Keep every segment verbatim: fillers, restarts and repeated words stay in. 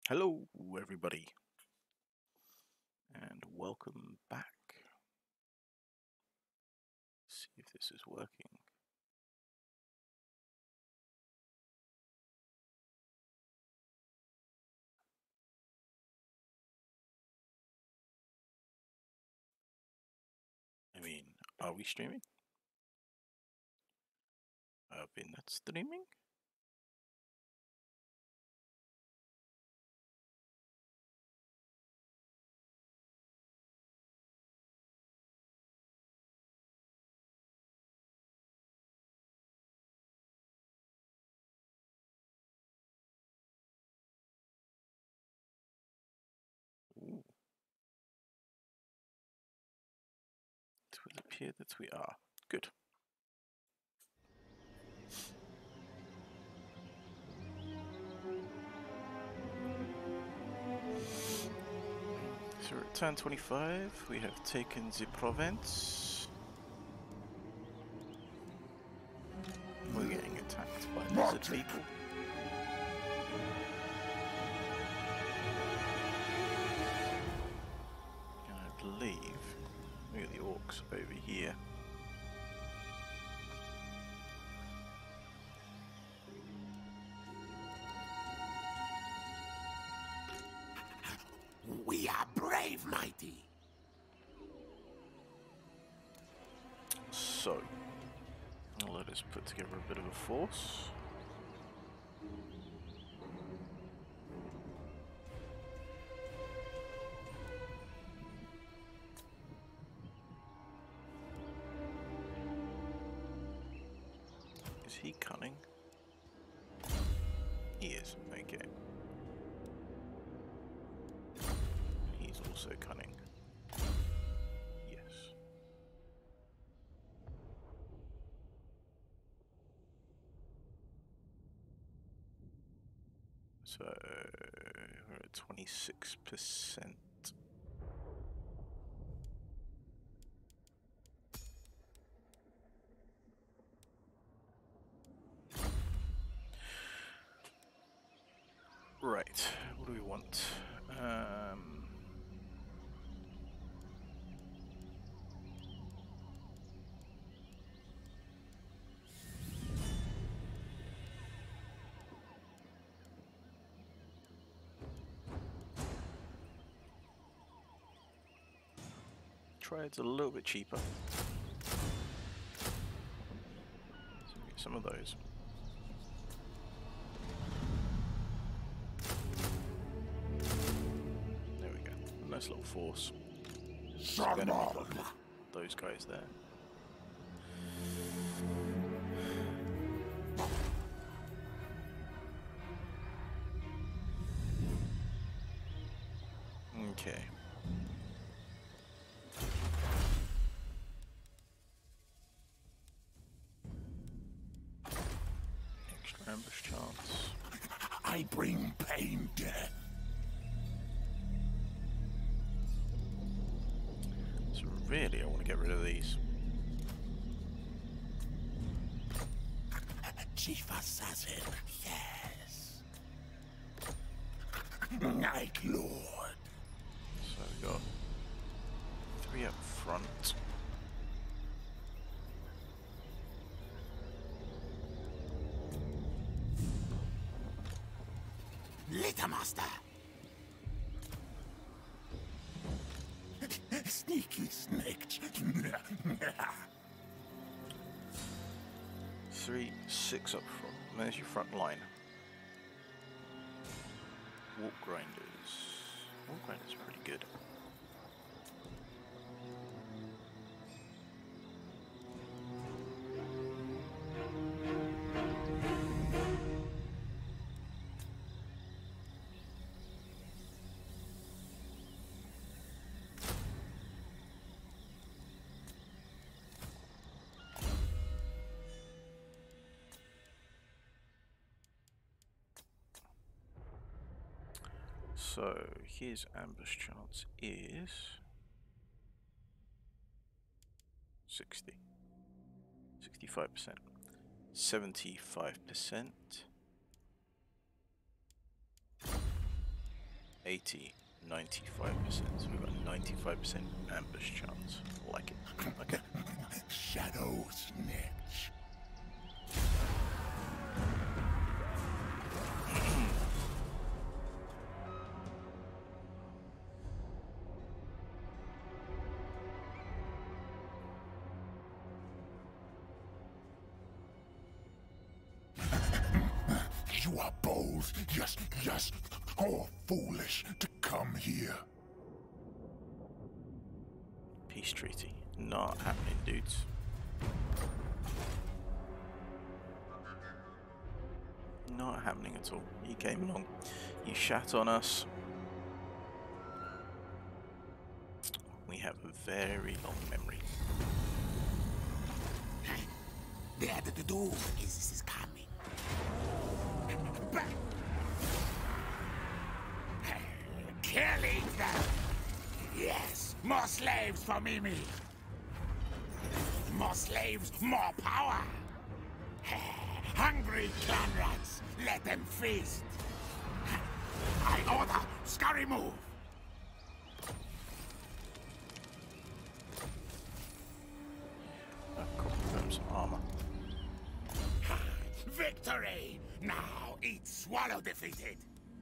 Hello, everybody, and welcome back. See if this is working. I mean, are we streaming? Are we not streaming? Ooh. It would appear that we are. Good. So we're at turn twenty-five. We have taken the province. We're getting attacked by lizard people. And I believe, look at the orcs over here. We are brave, mighty. So, let us put together a bit of a force. Is he cunning? He is, okay. He's also cunning. Yes. So we're at twenty-six percent. Right, what do we want? Um, Triad's a little bit cheaper. So we get some of those. There we go. A nice little force. So we're gonna make like those guys there. Okay. Extra ambush chance. I bring pain, death. So really, I want to get rid of these. Chief Assassin, yes. Night Lord. So we got three up front. Littermaster. Sneaky snake. Three, six up front. There's your front line. Walk grinders. Walk grinders are pretty good. So his ambush chance is sixty. sixty-five percent. seventy-five percent. eighty, ninety-five percent. So we've got ninety-five percent ambush chance. Like it. Okay. Shadow snitch. You are bold, yes, yes, or foolish to come here. Peace treaty. Not happening, dudes. Not happening at all. You came along. You shat on us. We have a very long memory. There, the door is, is coming. Back. Killing them. Yes, more slaves for Mimi. More slaves, more power. Hungry clan rats, let them feast. I order, scurry move. Uh, cool. Got some armor. Victory! Now eat swallow defeated.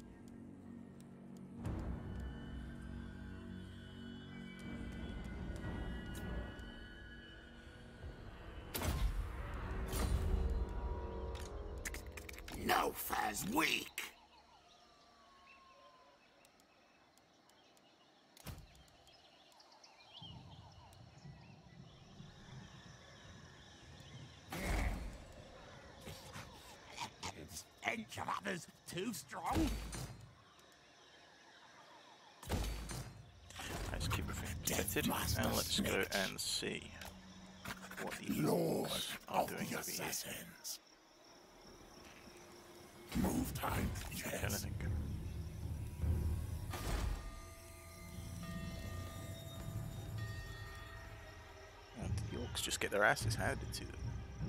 No fur's weak. Stench of others too strong. Let's keep everything protected, and let's go and see what the Lord are of doing the over here. assassins. Move time, yes. Anything. And the orcs just get their asses handed to them.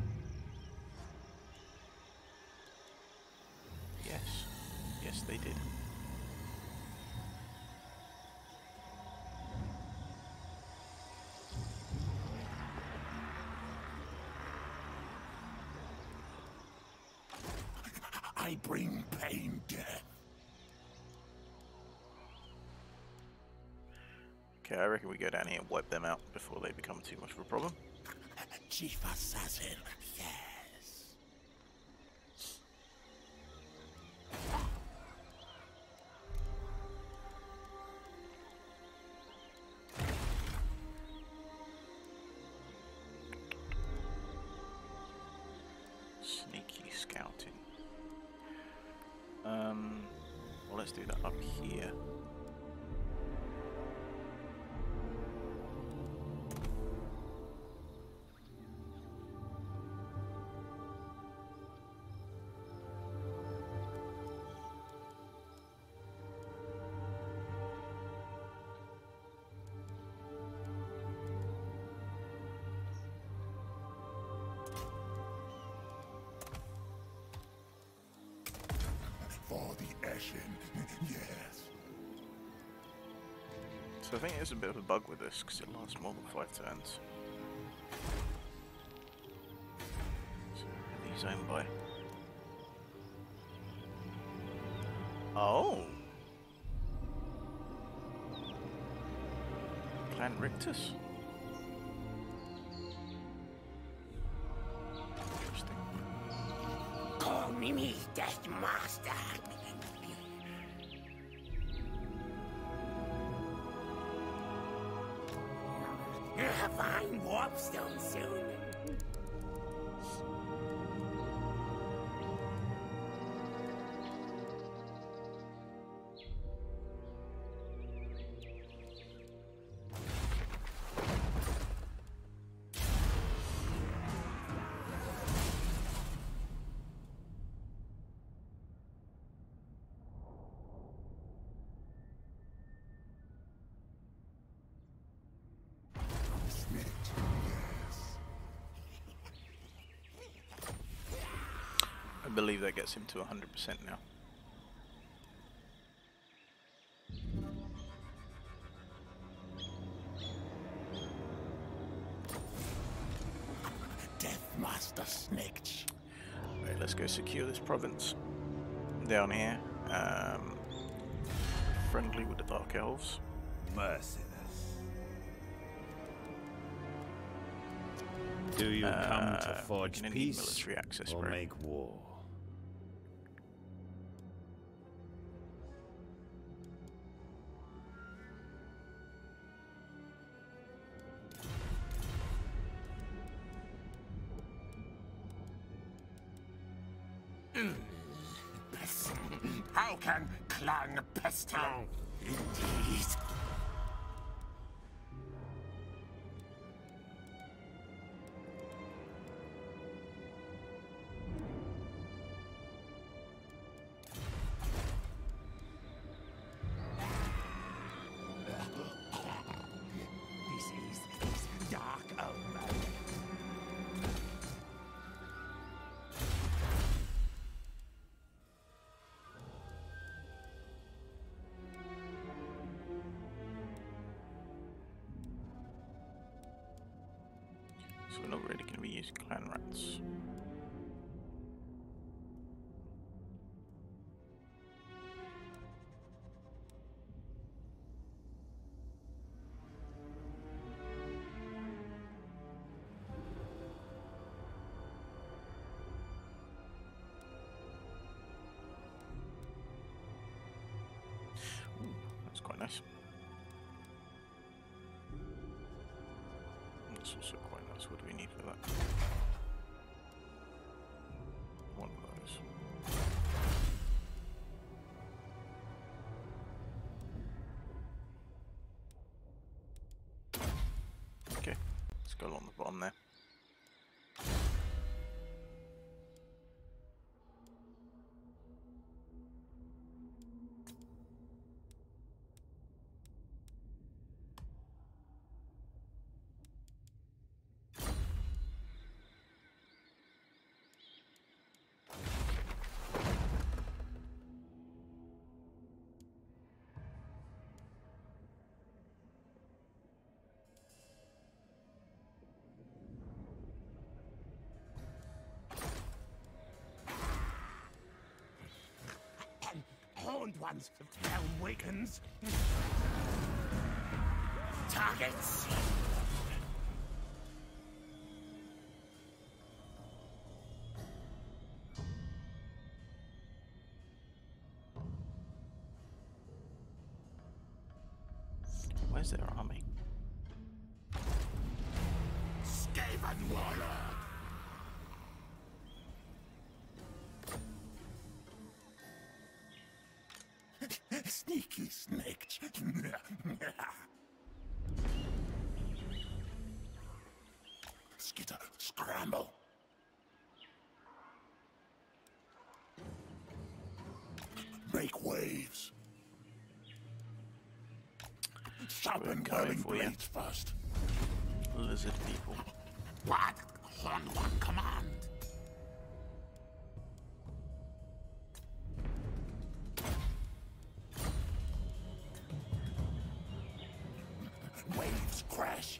Yes. Yes, they did. I bring pain, death. Okay, I reckon we go down here and wipe them out before they become too much of a problem. Chief assassin, yes. Sneaky scouting. Um, well, let's do that up here. For the Ashen, yes. So I think there's a bit of a bug with this because it lasts more than five turns. So who are these owned by? Oh! Clan Rictus? Interesting. Call me me death master. Find warpstone soon. I believe that gets him to one hundred percent now. Master Snitch. Right, let's go secure this province down here. Um, friendly with the Dark Elves. Merciless. Do you Uh, come to forge gonna need peace military access, or bro. make war? How can Clan Pestilence? Indeed. This is his dark omen. So we're not really going to be using clan rats. Ooh, that's quite nice. That's also quite nice. What do we need for that? One of those. Okay, let's go along the bottom there. Horned ones of Helm Wakens. Targets. Where's their army? Skaven Warlord. Sneaky snake. Skitter, scramble. Make waves. Sharpen coming whirling for you. blades first. Lizard people. What? Horned one command. Waves crash.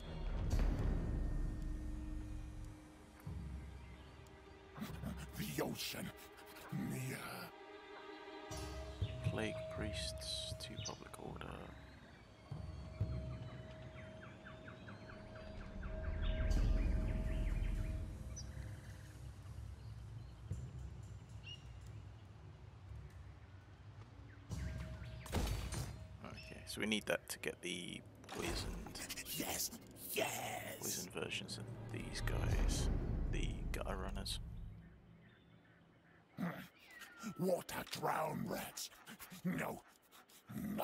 The ocean near. Plague priests to public order. Okay, so we need that to get the poisoned, Yes, yes. poisoned versions of these guys, the gutter runners. Water drown rats. No, no.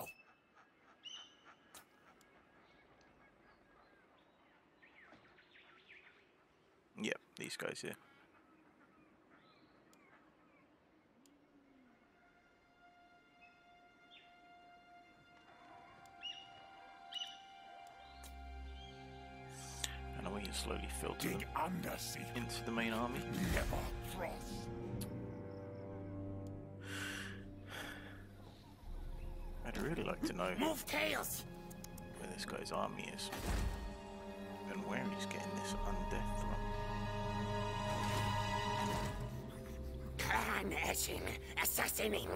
Yep, these guys here. And we can slowly filter them Dig undersea. into the main army. Never frost. I'd really like to know Move tails. where this guy's army is and where he's getting this undeath from. Clan Eshin, assassinating.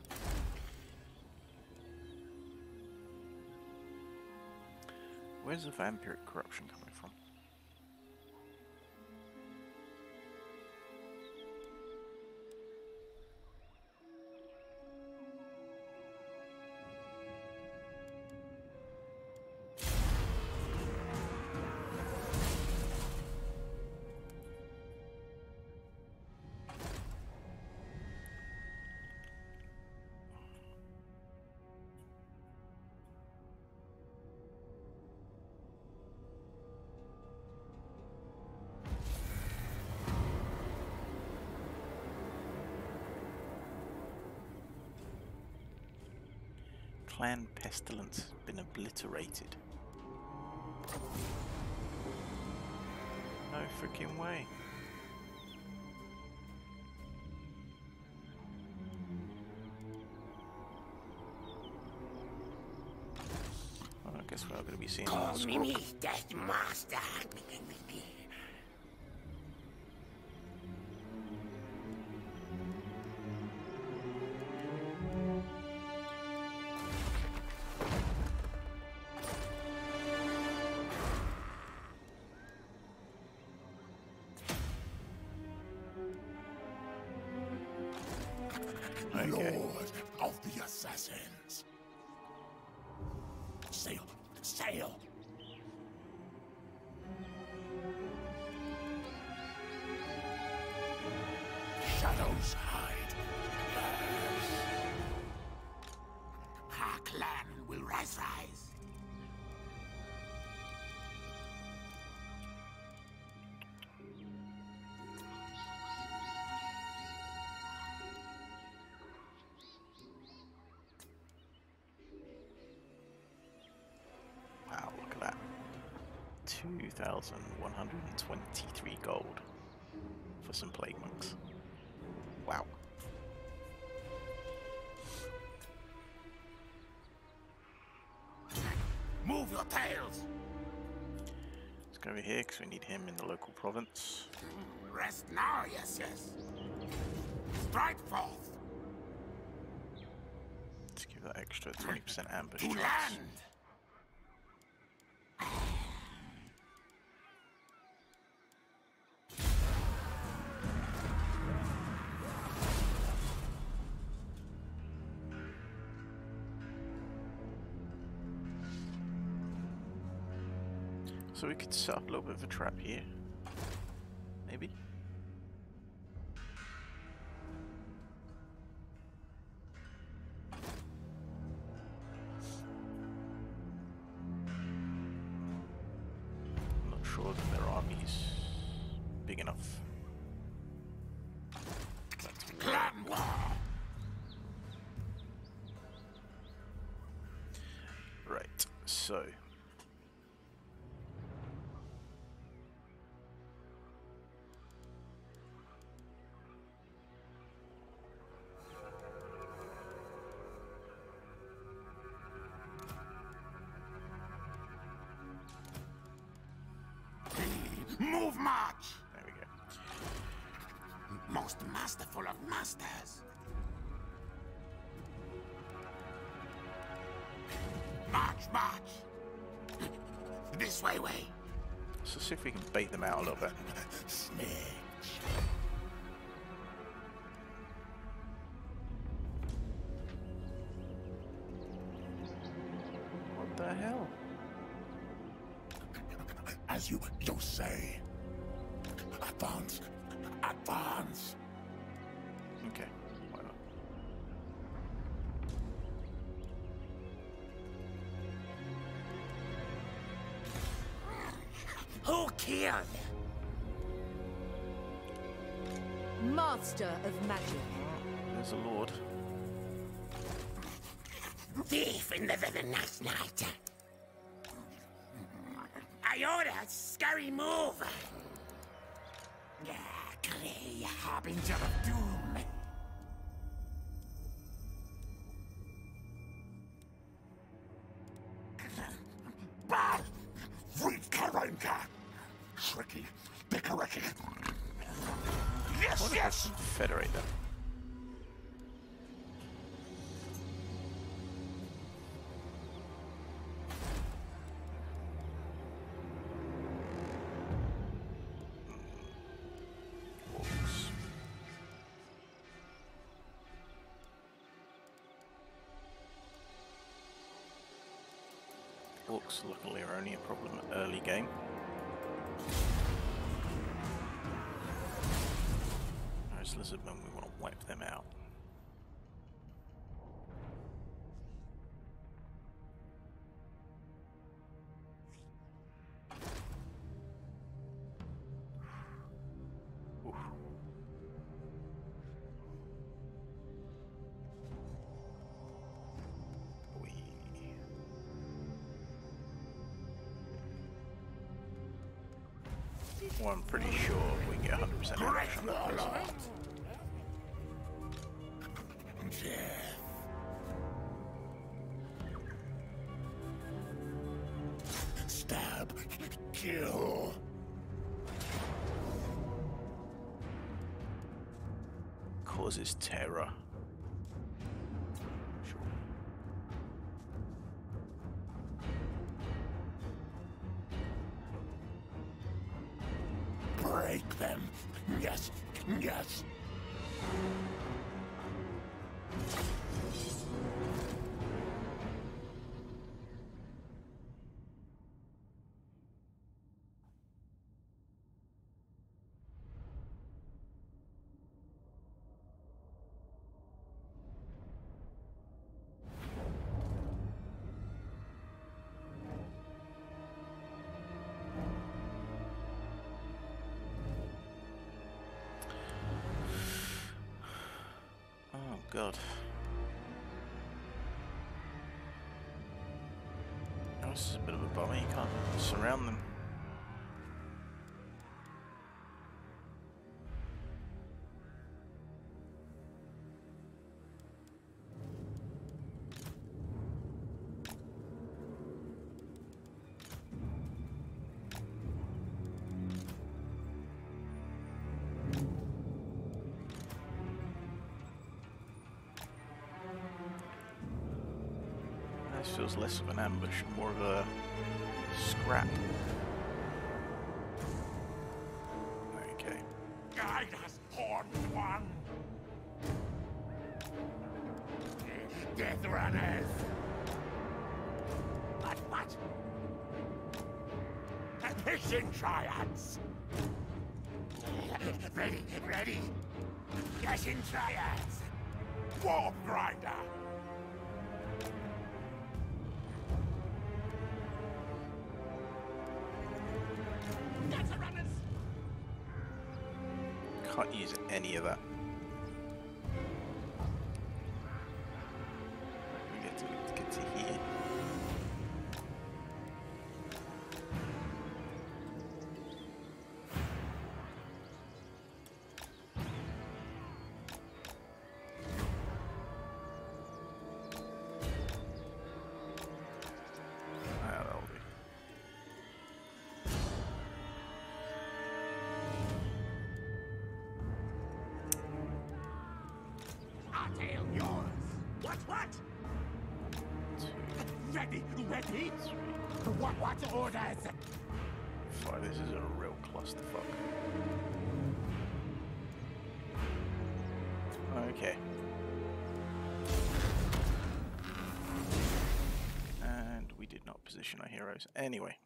Where's the vampiric corruption coming from? Clan Pestilence has been obliterated. No freaking way. Well, I guess we're not going to be seeing Call that. me Death Master. Okay. Lord of the Assassins. Sail, sail. Shadows hide. Our clan will rise, rise. Wow, look at that. two thousand one hundred twenty-three gold for some plague monks. Wow. Move your tails. Let's go over here because we need him in the local province. Rest now, yes, yes. Strike forth. Let's give that extra twenty percent ambush To chance. land. So we could set up a little bit of a trap here. Maybe? I'm not sure that their army's big enough. Clan war. Right, so Move march. there we go. Most masterful of masters. March, march. This way, way. So see if we can bait them out a little bit. Snitch. What the hell? As you, you say. Advance. Advance. Okay, whatever. Who killed? Master of magic. There's a lord. Thief in the very nice night. I order a scurry move. Clay, harbinger of doom. Bah! Vrikarenka! Tricky, Bikareki. Yes, What if yes! I federate them? Orcs luckily are only a problem early game. Whereas Lizardmen, we want to wipe them out. Oof. We... Well, I'm pretty sure we get one hundred percent action on this. Death. Stab. Kill. Causes terror. Sure. Break them. Yes. Yes. Oh god. Oh, this is a bit of a bummer, you can't surround them. This feels less of an ambush, more of a scrap. Okay. Guide us, Horned One. Death Runners. What? What? Hissing Triads. Ready, ready. Hissing Triads. Warp Grinder. Can't use any of that. We get to get to here. Ah, that'll do. Tail yours. What? What? Ready, ready. What? What orders? Fuck, this is a real clusterfuck. Okay. And we did not position our heroes. Anyway.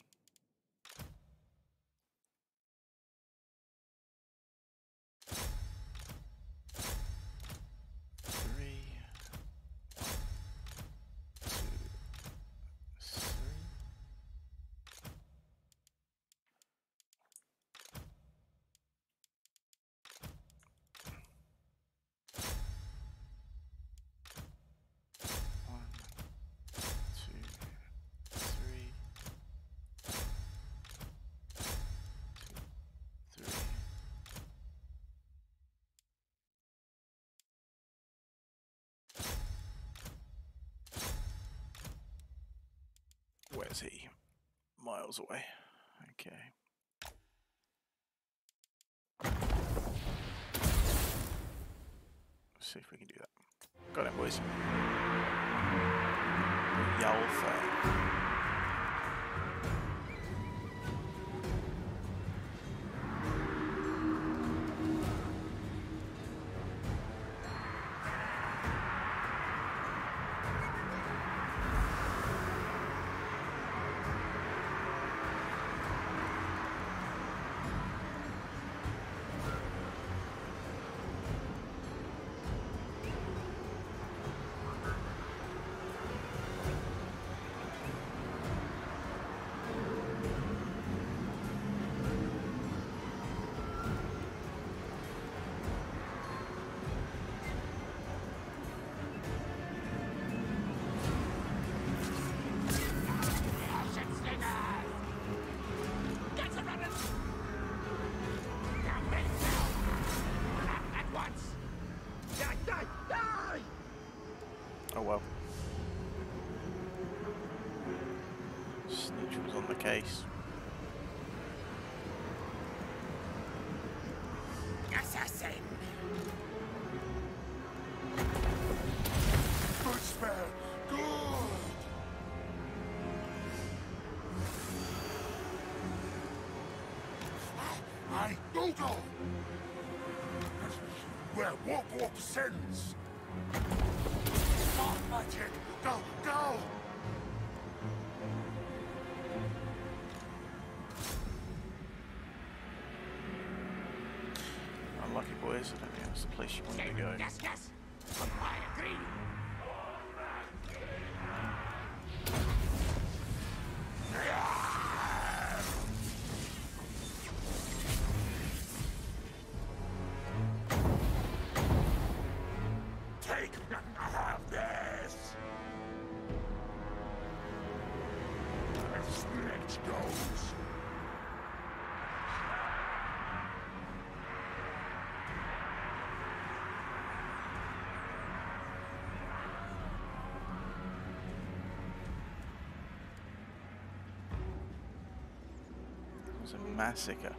Where's he? Miles away. Okay. Let's see if we can do that. Got him, boys. Yalfa. Oh well. Snitch was on the case. Assassin! Good spell! Good! I go go! Where walk walk sends! Dark magic! Go, go! Unlucky boys, I don't think that's the place you wanted to go. Yes, yes! I agree! Take have this! Let's goes! It was a massacre.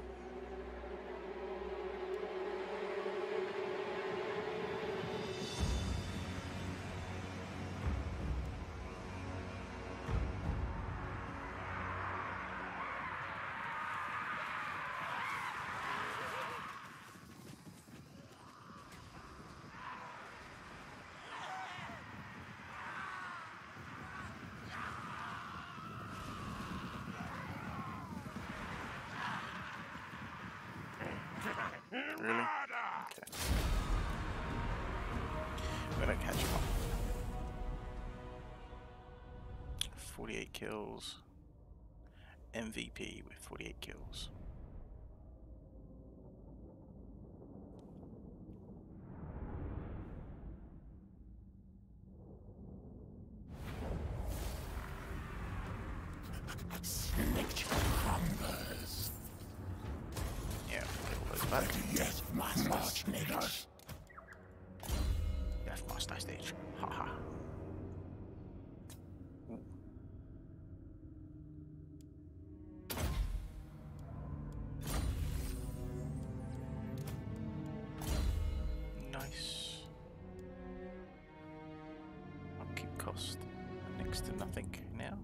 Really? Okay. We're gonna catch him up. forty-eight kills. M V P with forty-eight kills. Snitch hungers. Yeah, kill those back. Yes, master niggers. Death Master stage. Haha. Nice. Upkeep cost next to nothing now.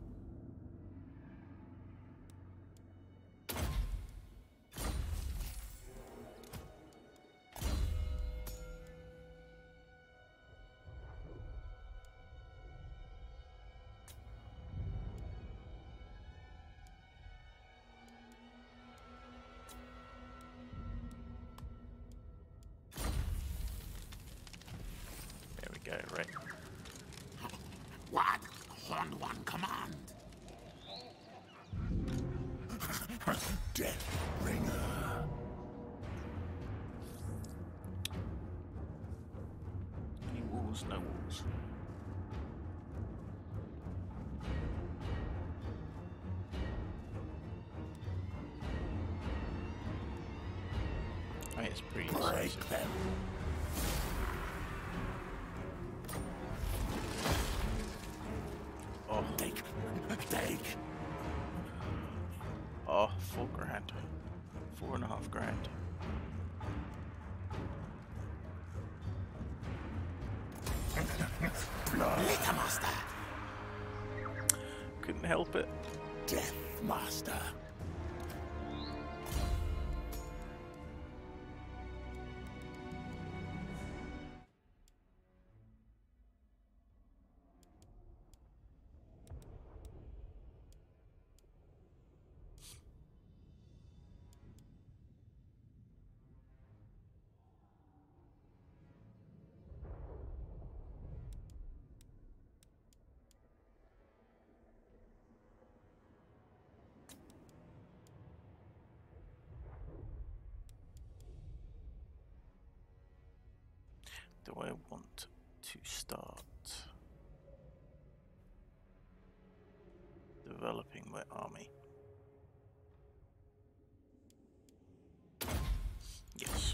There we go, right. What? Horned one command. Death bringer. Any walls? No walls. I mean, it's pretty Break decisive. them. Oh, Take. Take. oh, four grand. Four and a half grand. Litter master. Couldn't help it. Death master. Do I want to start developing my army? Yes.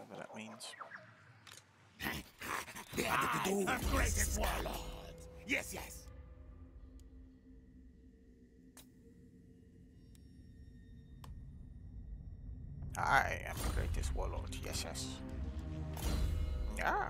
whatever that means. I, the greatest warlord. Yes, yes. I am the greatest warlord. Yes, yes. Yeah.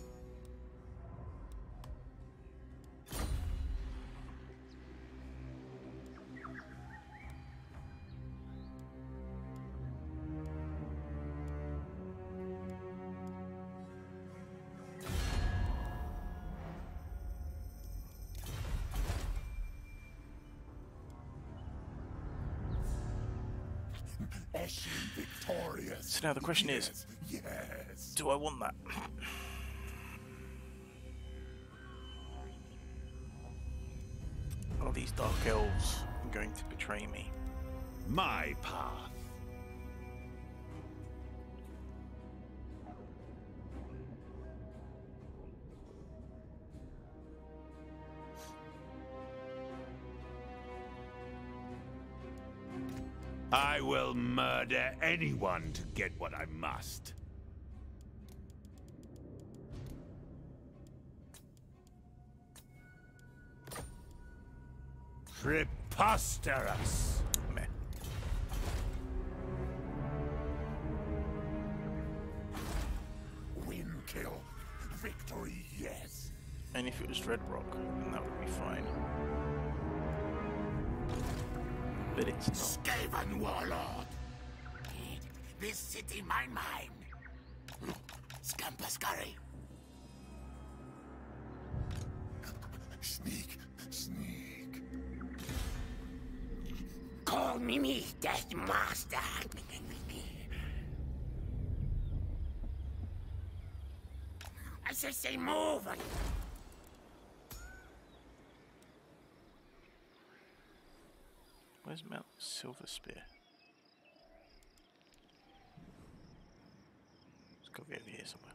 Eshin victorious. So now the question yes, is, yes. do I want that? Are these dark elves going to betray me? My path. I will murder anyone to get what I must. Preposterous! Meh. Win kill. Victory, yes. And if it was Red Rock, then that would be fine. But it's not. Skaven warlord. This city mine mine. Scamper scurry. Sneak, sneak. Call me me, Death Master. I say, say move. Where's Mount Silver Spear? It's got to be over here somewhere.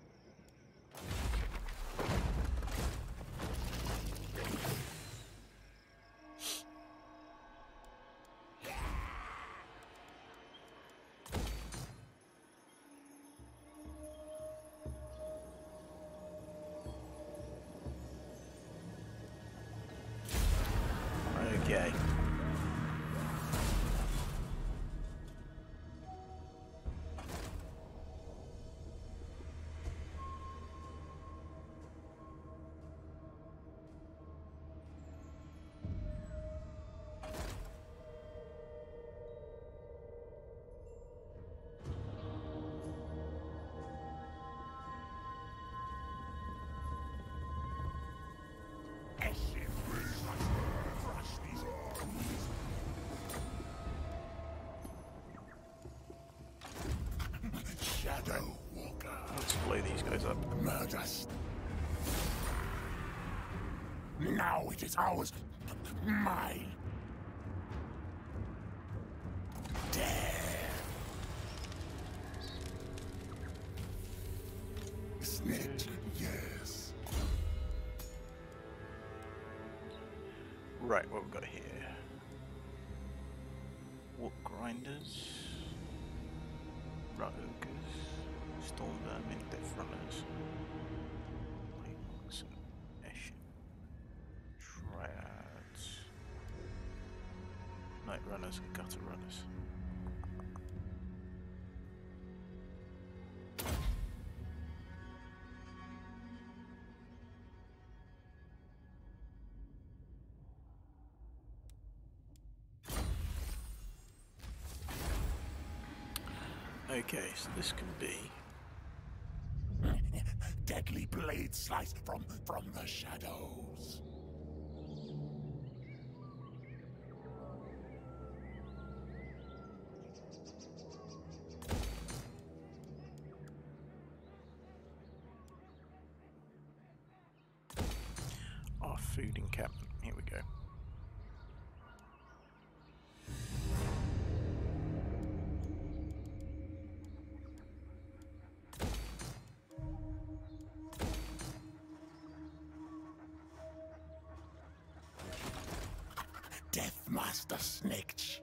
Okay. Shadow Walker. Let's blow these guys up. Murders. Now it is ours. Mine. Death. Snitch, yes. Right, what we've got here. Warp grinders. Rug ogres. Storm vermin, death runners. Lightmonks and Eshin. Triads. Night runners and gutter runners. Okay, so this can be Deadly blade slice from from the shadows. our food encampment. Here we go. Death Master Snitch.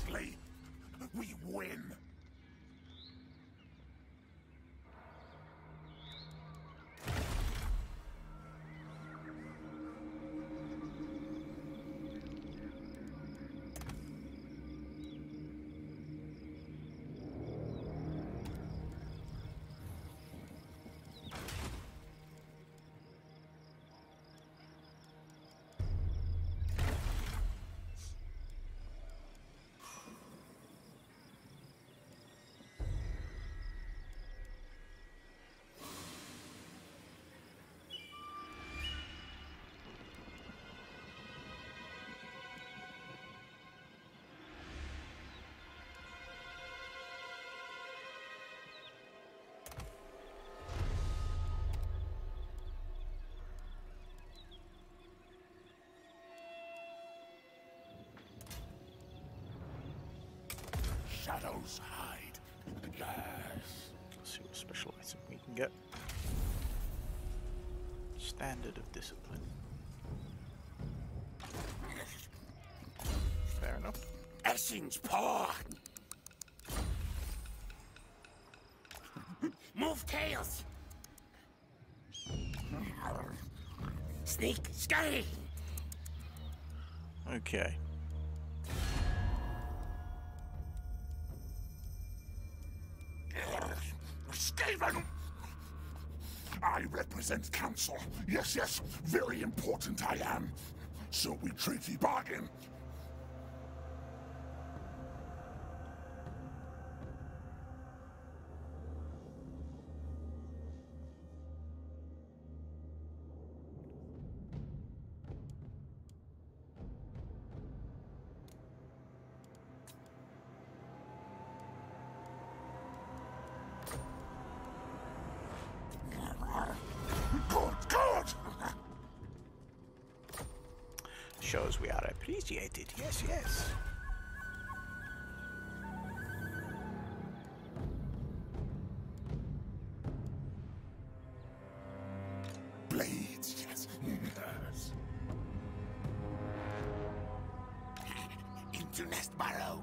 flawlessly. We win. Shadows hide. Yes. Let's see what special item we can get. Standard of discipline. Fair enough. Essen's paw. Move tails. Sneak, scurry. Okay. Stephen! I represent council. Yes, yes, very important I am. So we treaty bargain. Shows we are appreciated. Yes, yes. Blades, yes, yes. Into nest burrow.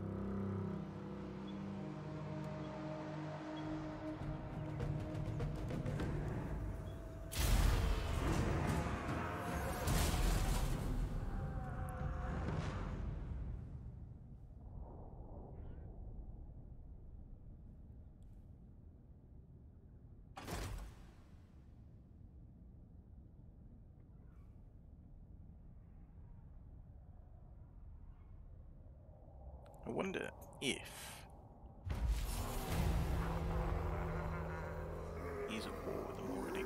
I wonder if he's at war with them already.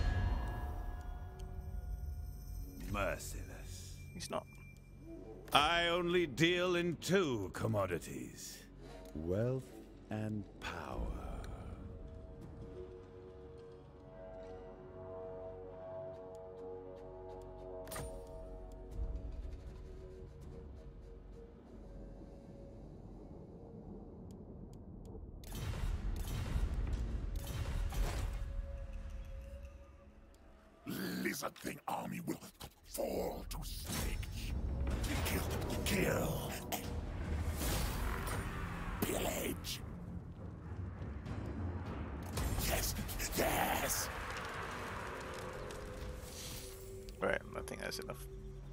Merciless. He's not. I only deal in two commodities: wealth and power. Lizard Thing army will fall to snakes. Kill, kill. Pillage. Yes, yes. Right, I think that's enough.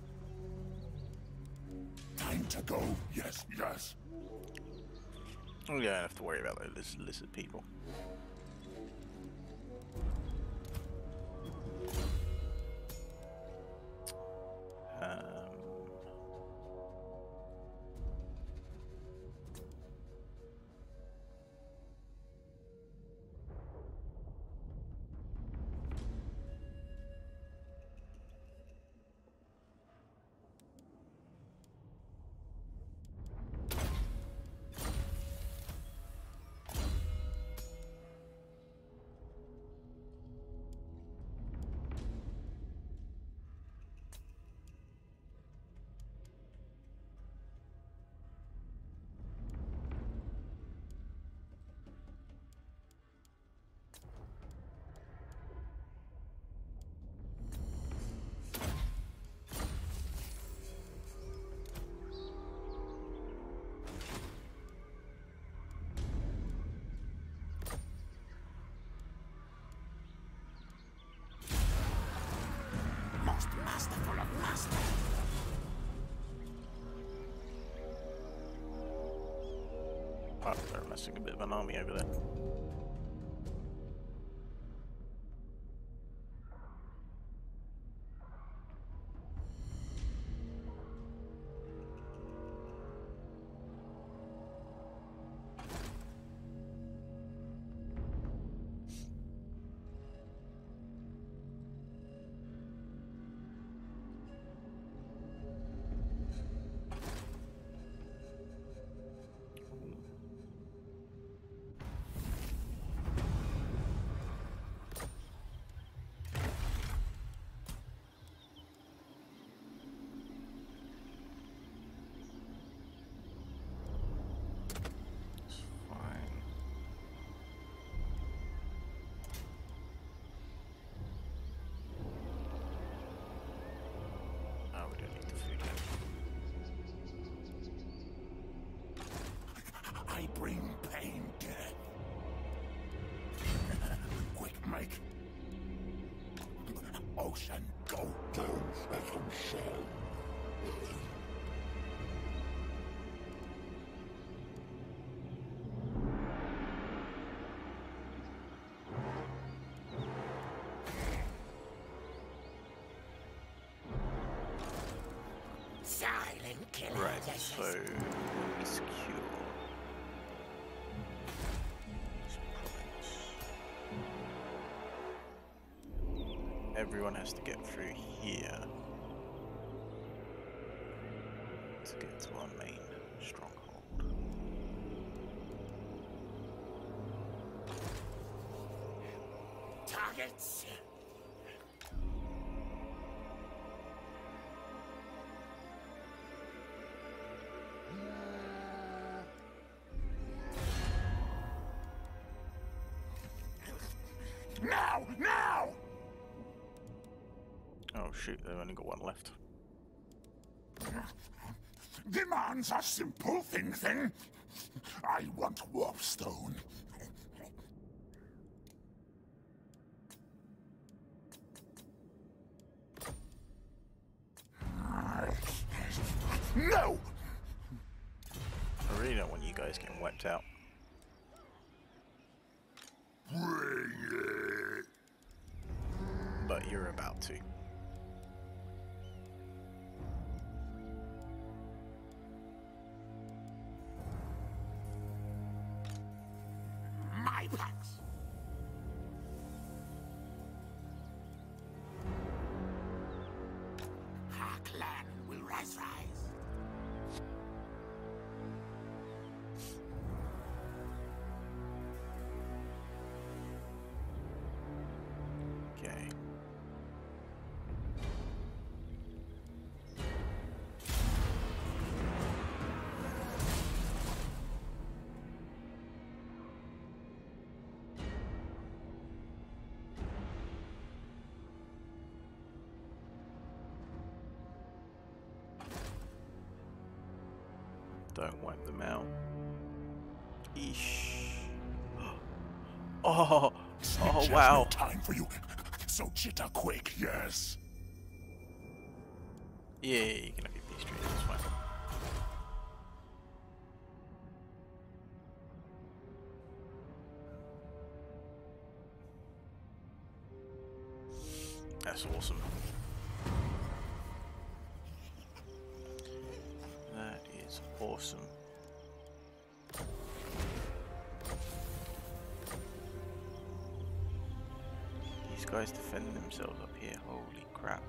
Time to go. Yes, yes. We don't have to worry about those lizard people. Um, master. Oh, they're messing a bit of an army over there. I bring pain, death. Quick, make. Ocean, go down, special shell. Silent killer. Right, so secure. Everyone has to get through here to get to our main stronghold. Targets. Now! Now! Oh shoot, they've only got one left. Demands a simple thing thing. I want warpstone. No! I really don't want you guys getting wiped out. Bring it. But you're about to. My packs. Our clan will rise, rise. Okay. Don't wipe them out. Eesh. Oh, oh There's wow. no time for you. So chitter quick, yes. Yeah, you can have your peace treaty, that's fine. That's awesome. That is awesome. These guys defending themselves up here, holy crap.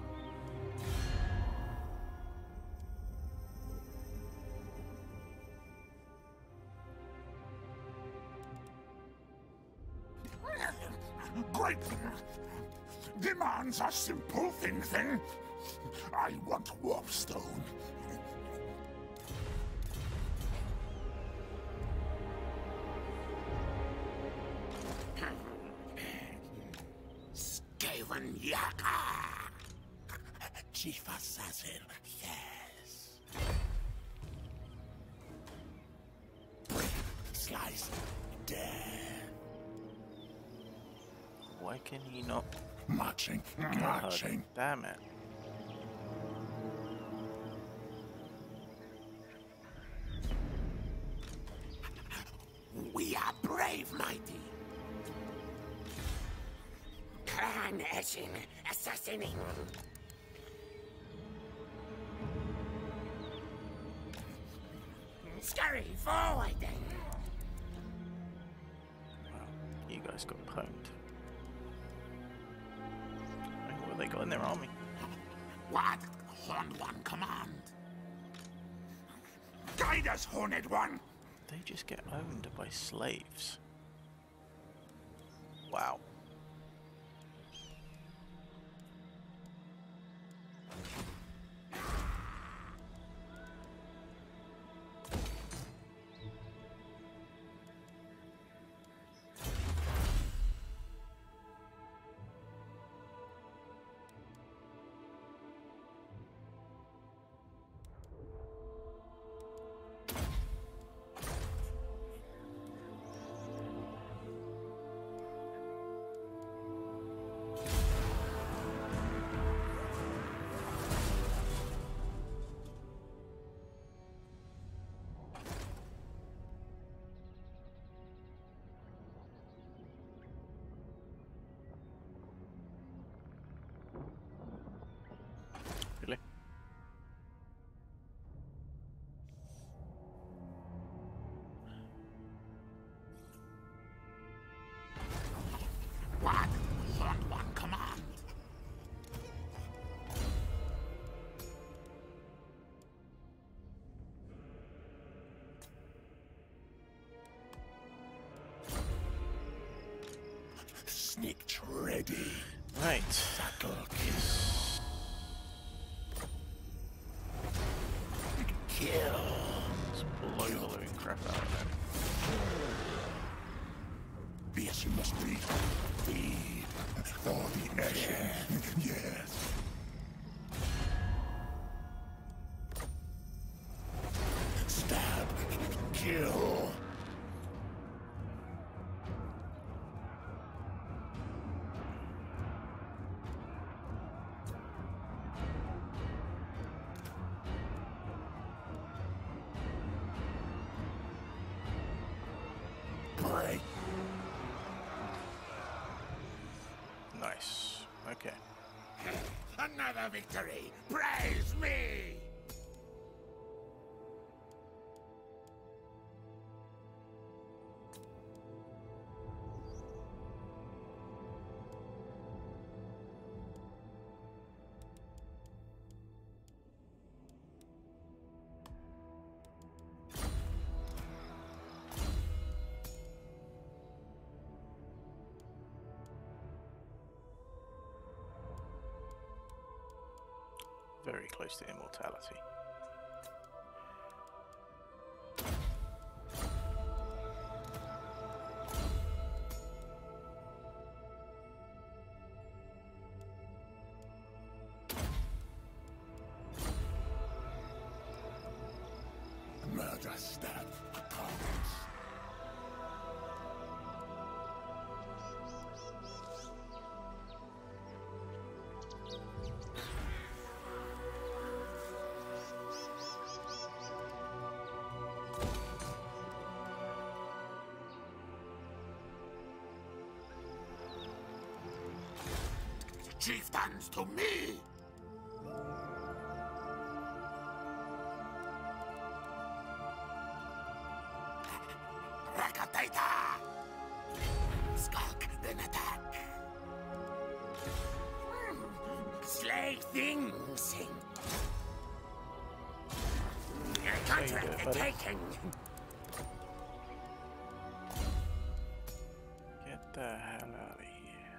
Great. Demands a simple thing thing. I want warpstone. Skaven Yaka. Chief Assassin, yes. Break, slice, death. Why can he not? Marching, God marching. damn it. mighty. Clan Eshin assassinating. Scurry forward then. Wow, you guys got pwned. I mean, what have they got in their army? What? Horned One command. Guide us, Horned One. They just get owned by slaves. Wow. Really? What? Horned One command. Sneaked ready. Right. Battle kiss. Kill. Let's blow the living crap out of them. This must be feed for the Eshin. Yes. Stab. Kill. Break. Nice. Okay. Another victory! Praise me! Very close to immortality. Murder stab comes. Chieftains to me! Rakatata! Skulk, then attack. Slay things. Contract the taken. Get the hell out of here.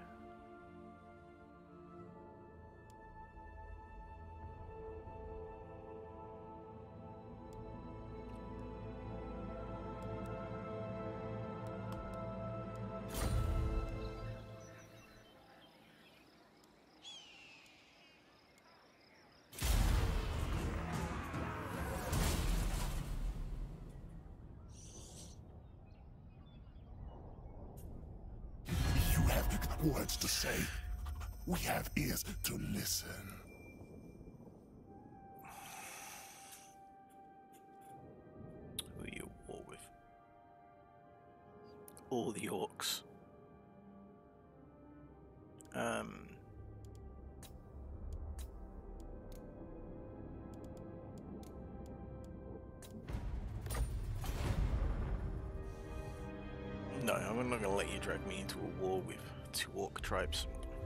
You have words to say. We have ears to listen. Who are you at war with? all the orcs. Um, no, I'm not going to let you drag me into a war with two orc tribes.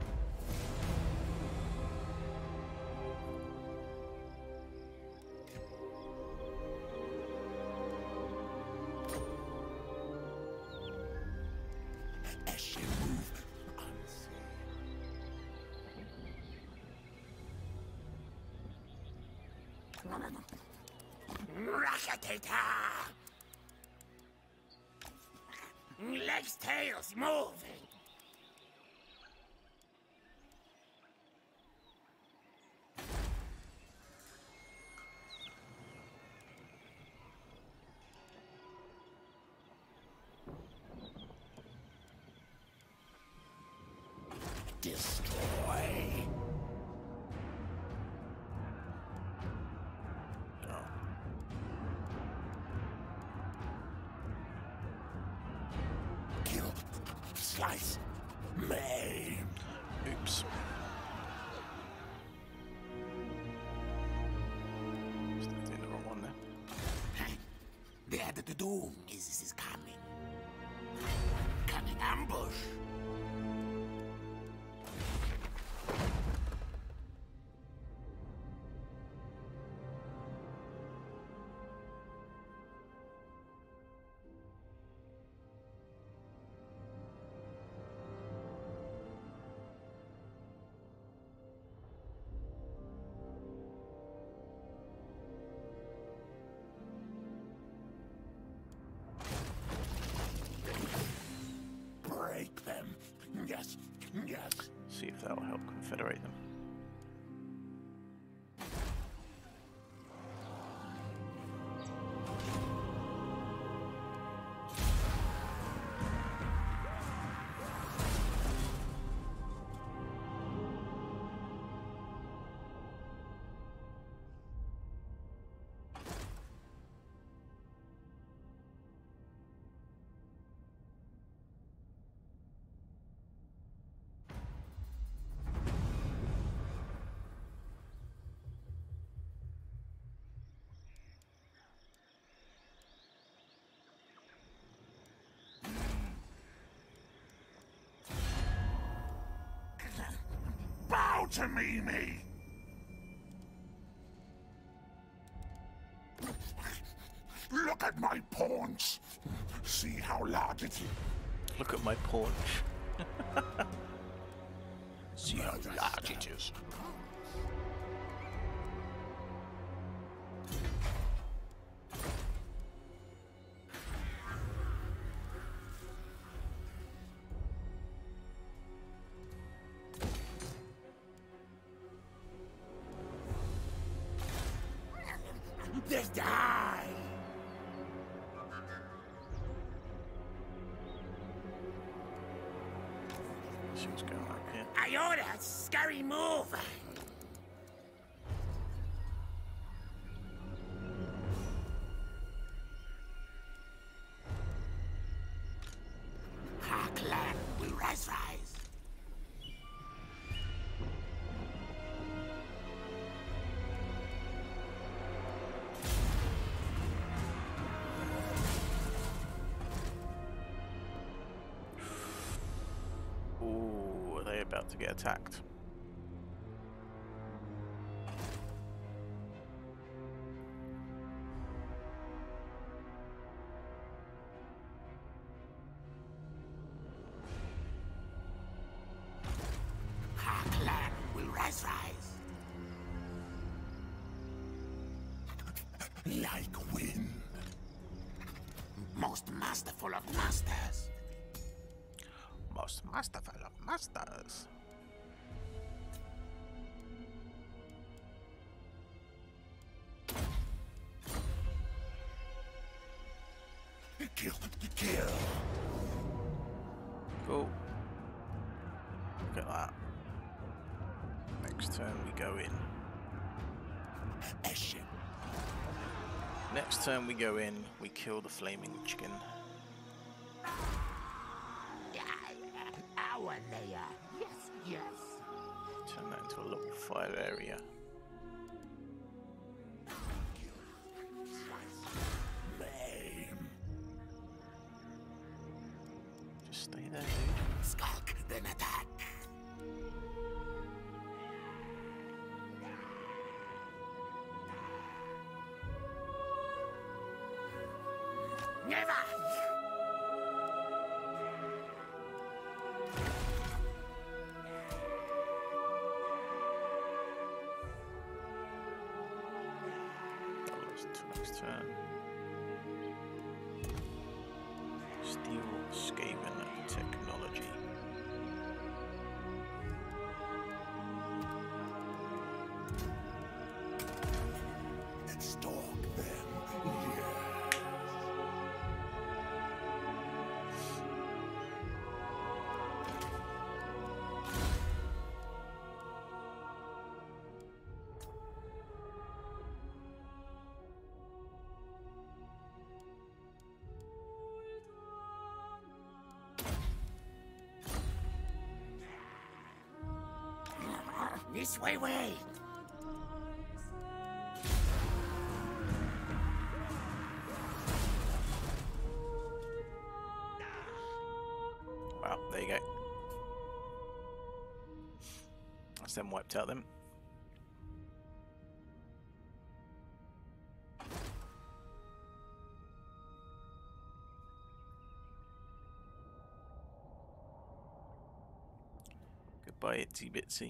Rakatata! Legs, tails, moving! Destroy! Slice. Maim. Oops. Still doing the wrong one there. The head of the doom is, is coming. Coming ambush. Break them. Yes, yes. See if that will help confederate them. Bow to me, me! Look at my paunch! See how large it is? Look at my paunch. See how large it is. Just die! See what's going on here. Iota, scary move! Our clan will rise, rise. Ooh, are they about to get attacked? Our clan will rise, rise. Like wind. Most masterful of masters. Most masterful of masters. Kill, kill. Cool. Look at that. Next turn we go in. Eshin. Next turn we go in, we kill the flaming chicken. lower layer. Yes, yes. Turn that into a level five area. Lame. Just stay there, dude. Skulk, then attack. Never! Dollars to next turn. Steel Skaven technology. Stalk them. Yes. This way, way. Wow, there you go. That's them wiped out then. Goodbye, Itsy Bitsy.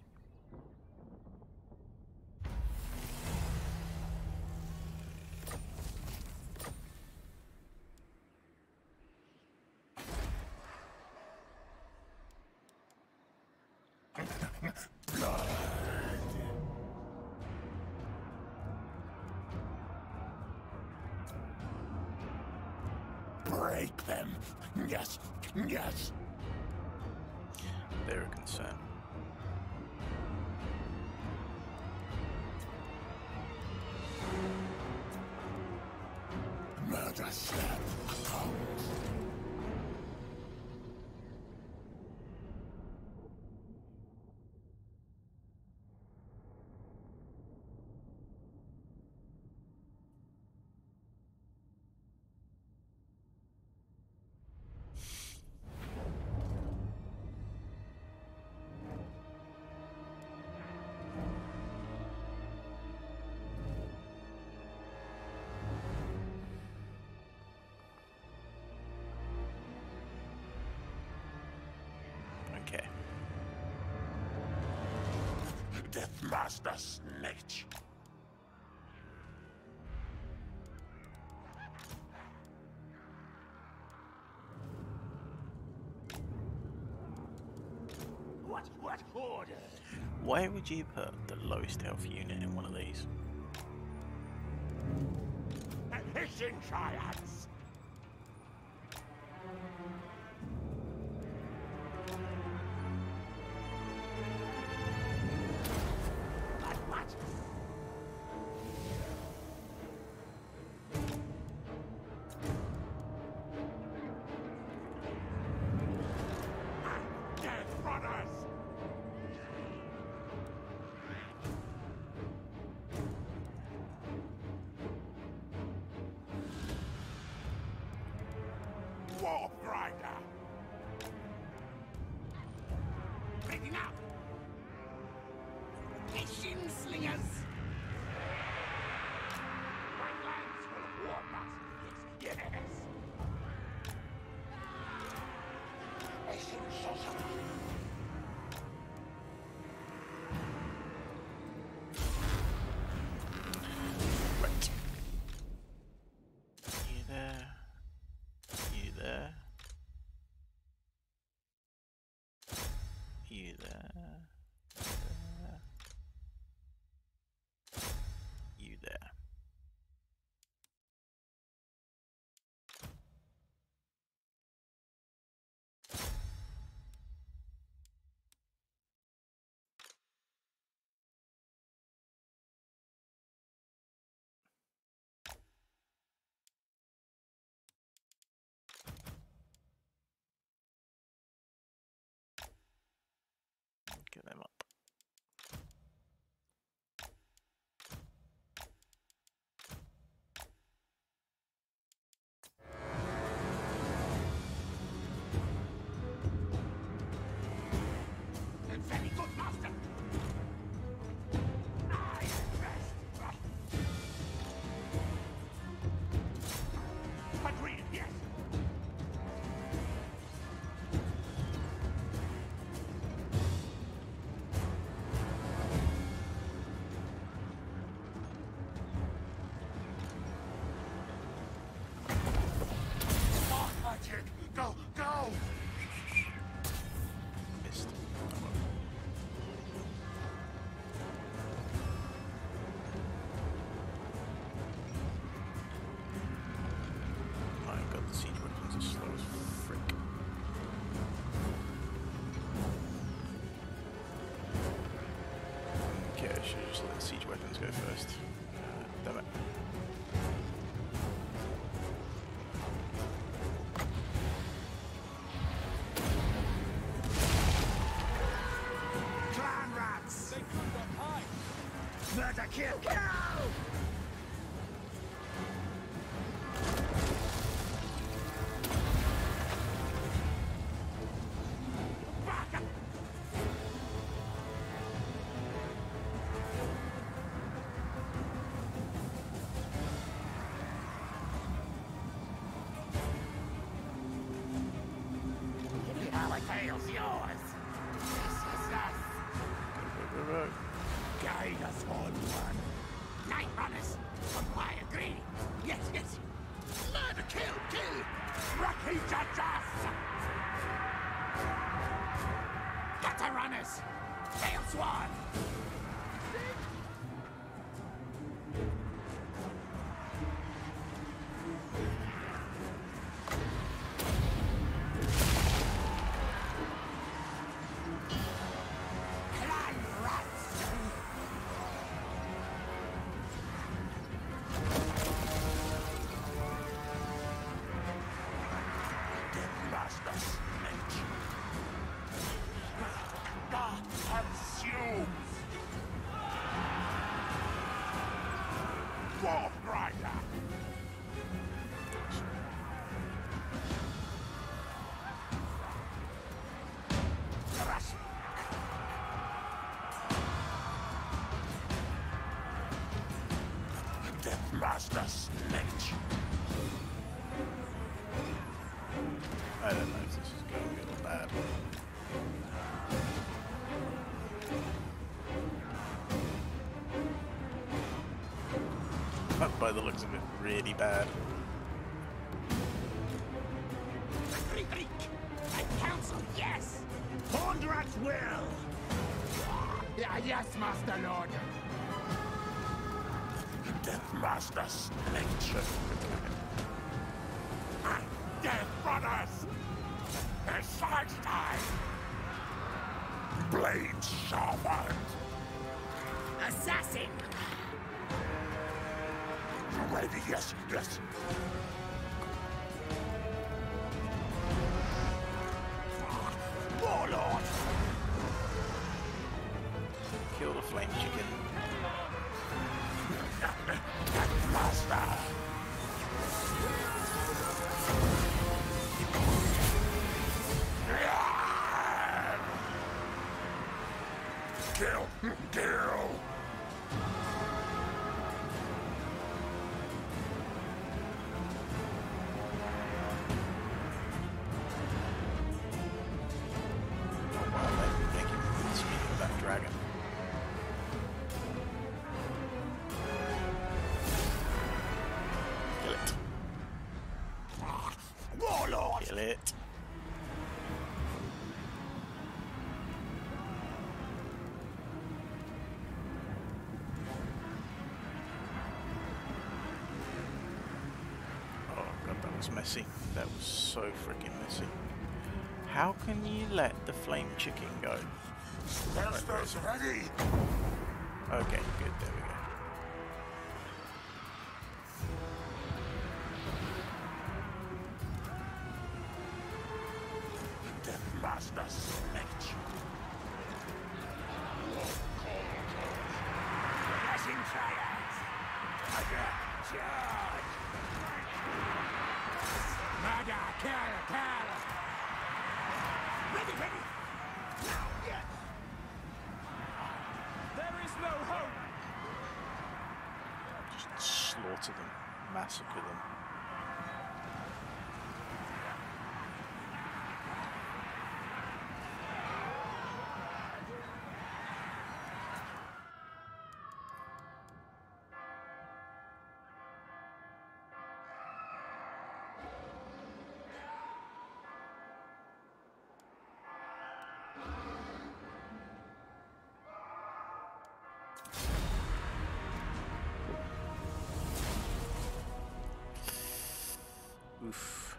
Break them. Yes, yes. They're a concern. Murder slap comes. Okay. Deathmaster Snitch. What, what order? Why would you put the lowest health unit in one of these? Hissing giants! What, what? Death Runners. Warp Grinder. Get them up. Very good, master. I rest. Agreed, yes. Oh, magic. Go, go. Missed. My god, the siege weapons are slow as frick. Okay, I should just let the siege weapons go first. Uh, damn it. Clan rats. They could not hide. Murder, kill, kill. Our tale's yours. This is us. Go, go, go. Guide us onward. Night runners. I agree. Yes, yes. Murder, kill, kill. Rocky judges. Gutter runners. Tail swan. Clan rats. Master Snake. God consumes. Dwarf Rider. Rush. Death Master Snake. I don't know if this is going good or bad. But by the looks of it, really bad. Creek, creek. I counsel, yes. Hornrat's will. Yeah, yes, Master Lord. Death Master Snake. Death Brothers. It's fight time. Blades sharpened. Assassin! Ready, yes, yes. Warlord. Kill the flame chicken. Death Master. Kill, kill. Oh wow, they make him speak of that dragon. Kill it. Warlord. Kill it. Oh god, that was messy. That was so freaking messy. How can you let the flame chicken go? Master's ready. Okay, good, there we go. Death Master Snake. Charge! Murder! Kill! Kill! Ready, ready! Now, yes! There is no hope! Just slaughter them, massacre them. Oof.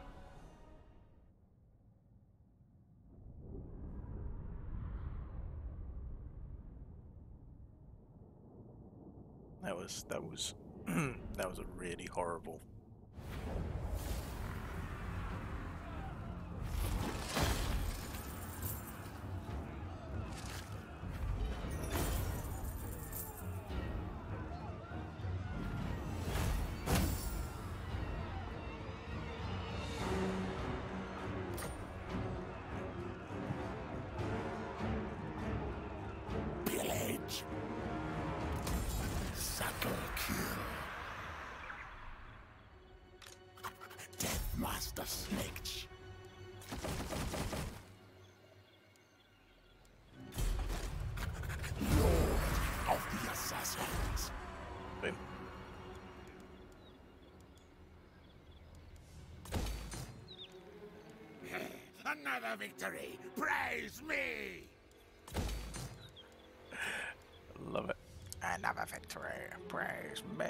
That was that was that was a really horrible. Pillage. Subtle kill. Death Master Snake. Lord of the Assassins. Boom. Another victory! Praise me! Love it. Another victory. Praise me.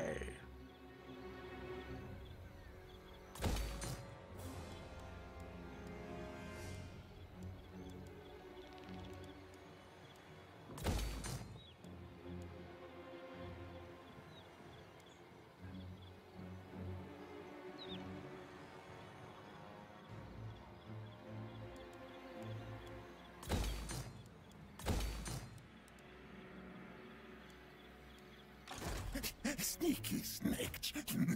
Sneaky Snake.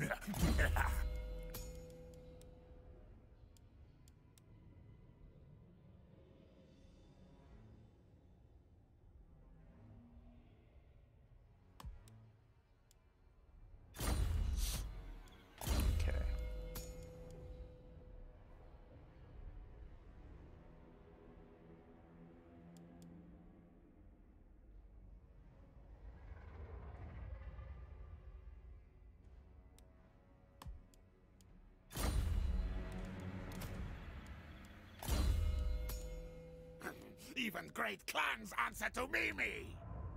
Okay. Even great clans answer to Mimi!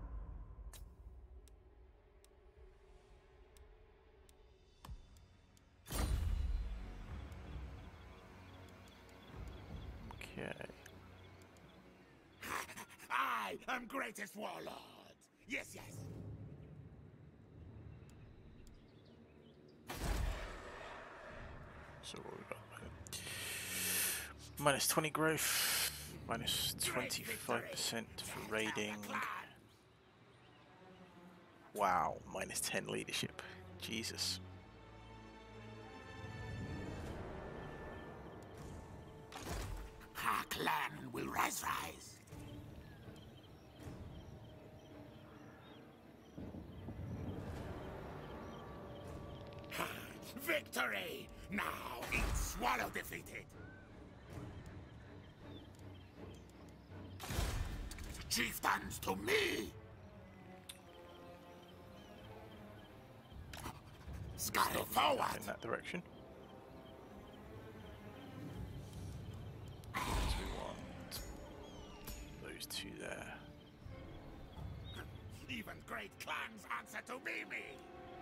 Okay. I am greatest warlord! Yes, yes! So what we got? Minus twenty growth, minus twenty-five percent for raiding. Wow, minus ten leadership. Jesus. Our clan will rise, rise. Victory! Now eat Swallow defeated. Chieftains to me! Scuttle forward! In that direction. So we want those two there. Even great clans answer to Mimi!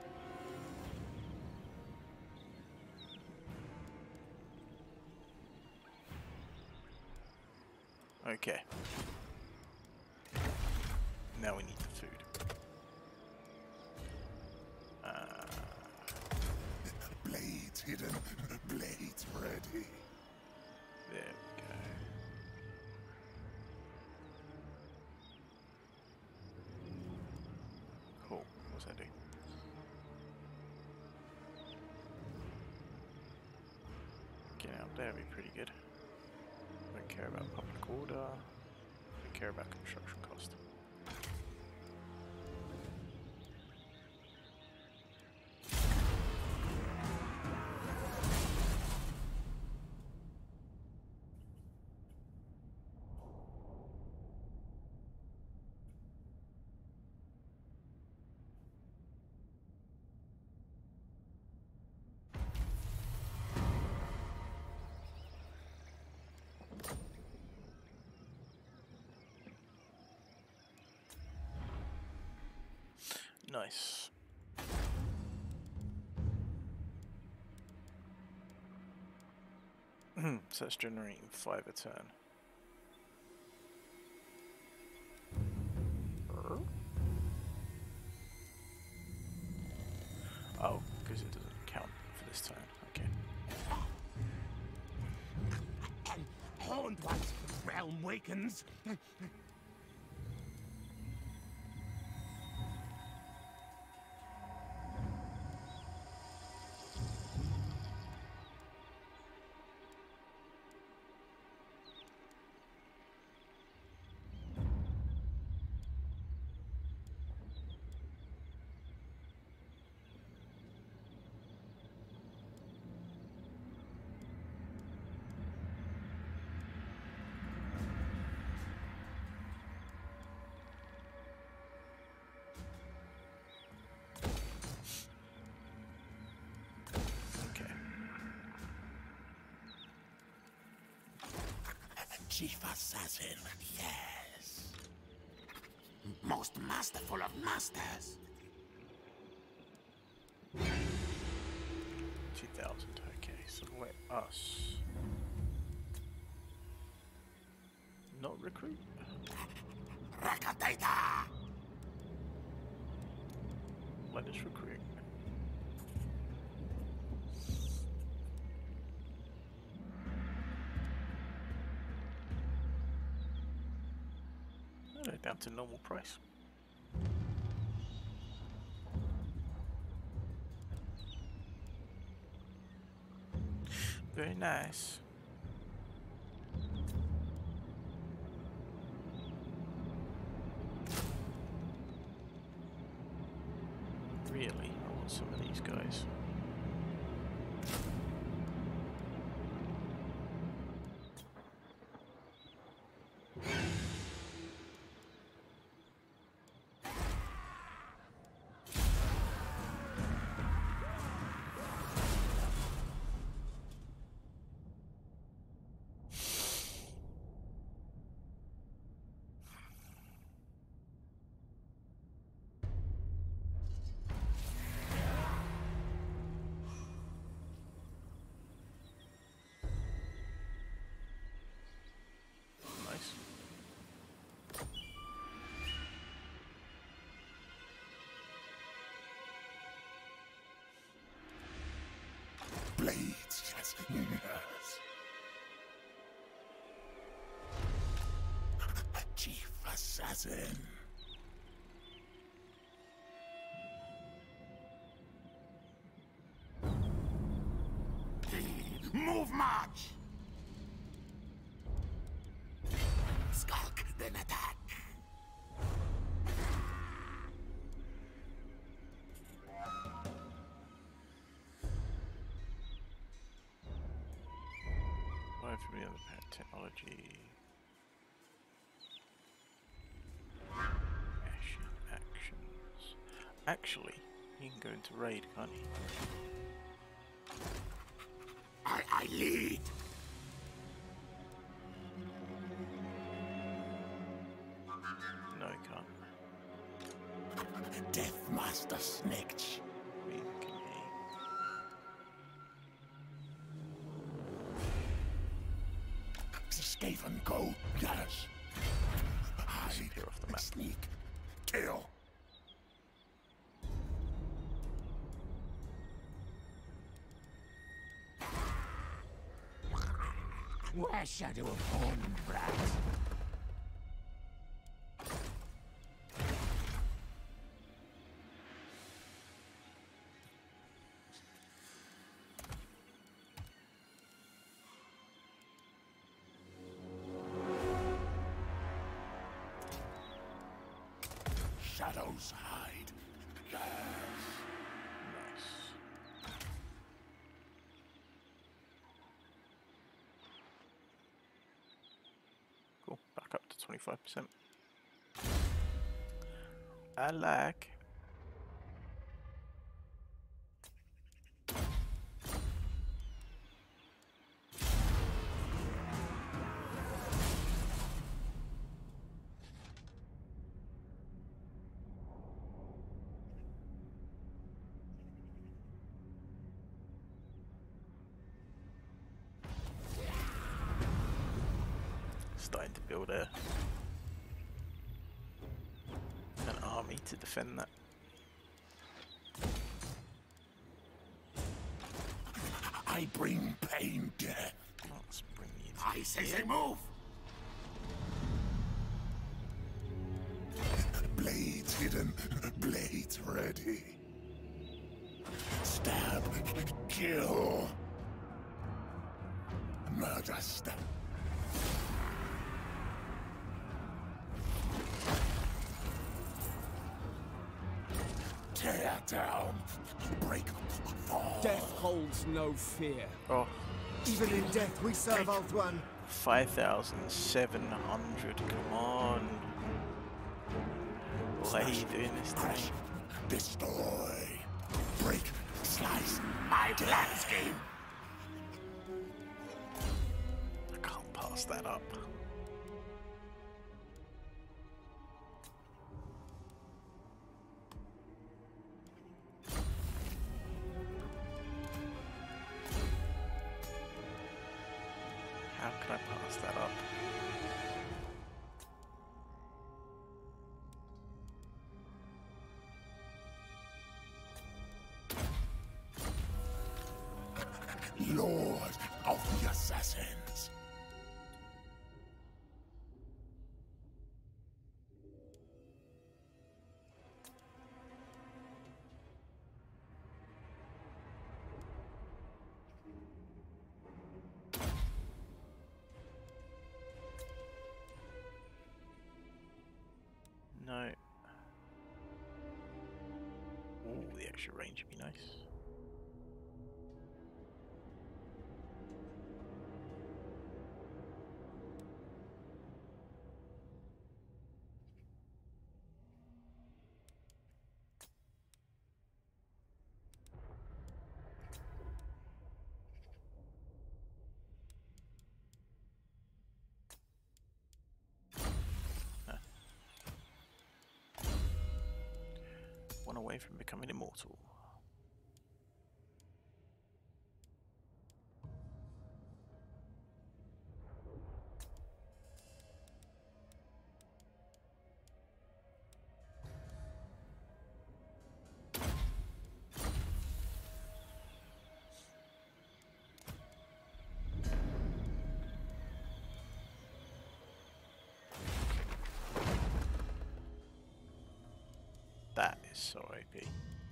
Okay. Now we need the food. Uh, Blades hidden, blades ready. there we go. Cool. What's that do? Getting out there would be pretty good. Don't care about public order. Don't care about construction cost. Nice. So that's generating five a turn. Oh, because it doesn't count for this turn. Okay. And horned one's realm wakens. Chief Assassin, yes. Most masterful of masters. two thousand, okay, so let us not recruit. Rakataita! Let us recruit. No, down to normal price. Very nice. Really, I want some of these guys. Blades, yes, yes. Chief Assassin. Move march! Skulk, then attack. Why for me on the parent technology? Action, actions. Actually, he can go into raid, can't he? I, I lead. No, he can't. Death Master Snitch. Neither can he. Stephen, go, yes. Disappear off the map. Sneak. Kill. Where shadow of home, brat? shadows hide. Yes. Nice. Cool. Back up to twenty-five percent. I like. Starting to build a an army to defend that. I bring pain, death. Let's bring you to I say they move. Blades hidden, blades ready. Stab, kill. Murder, stab. Tear down, break, fall. Death holds no fear. Oh, Even in death we serve Altuan. five thousand seven hundred, come on. What are you doing this Crush, time? destroy, break, slice, my plan scheme. I can't pass that up. How can I pass that up? Lord of the Assassins. No. Ooh, the extra range would be nice. One away from becoming immortal. That is so O P.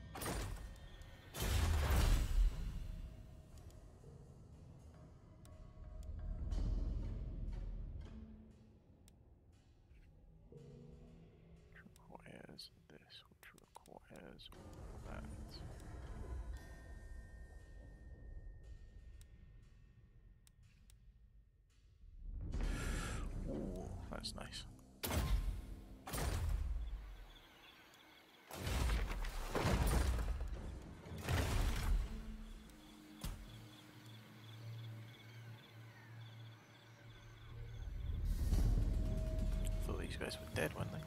Requires this, which requires all that. Ooh, that's nice. Thought these guys were dead, weren't they?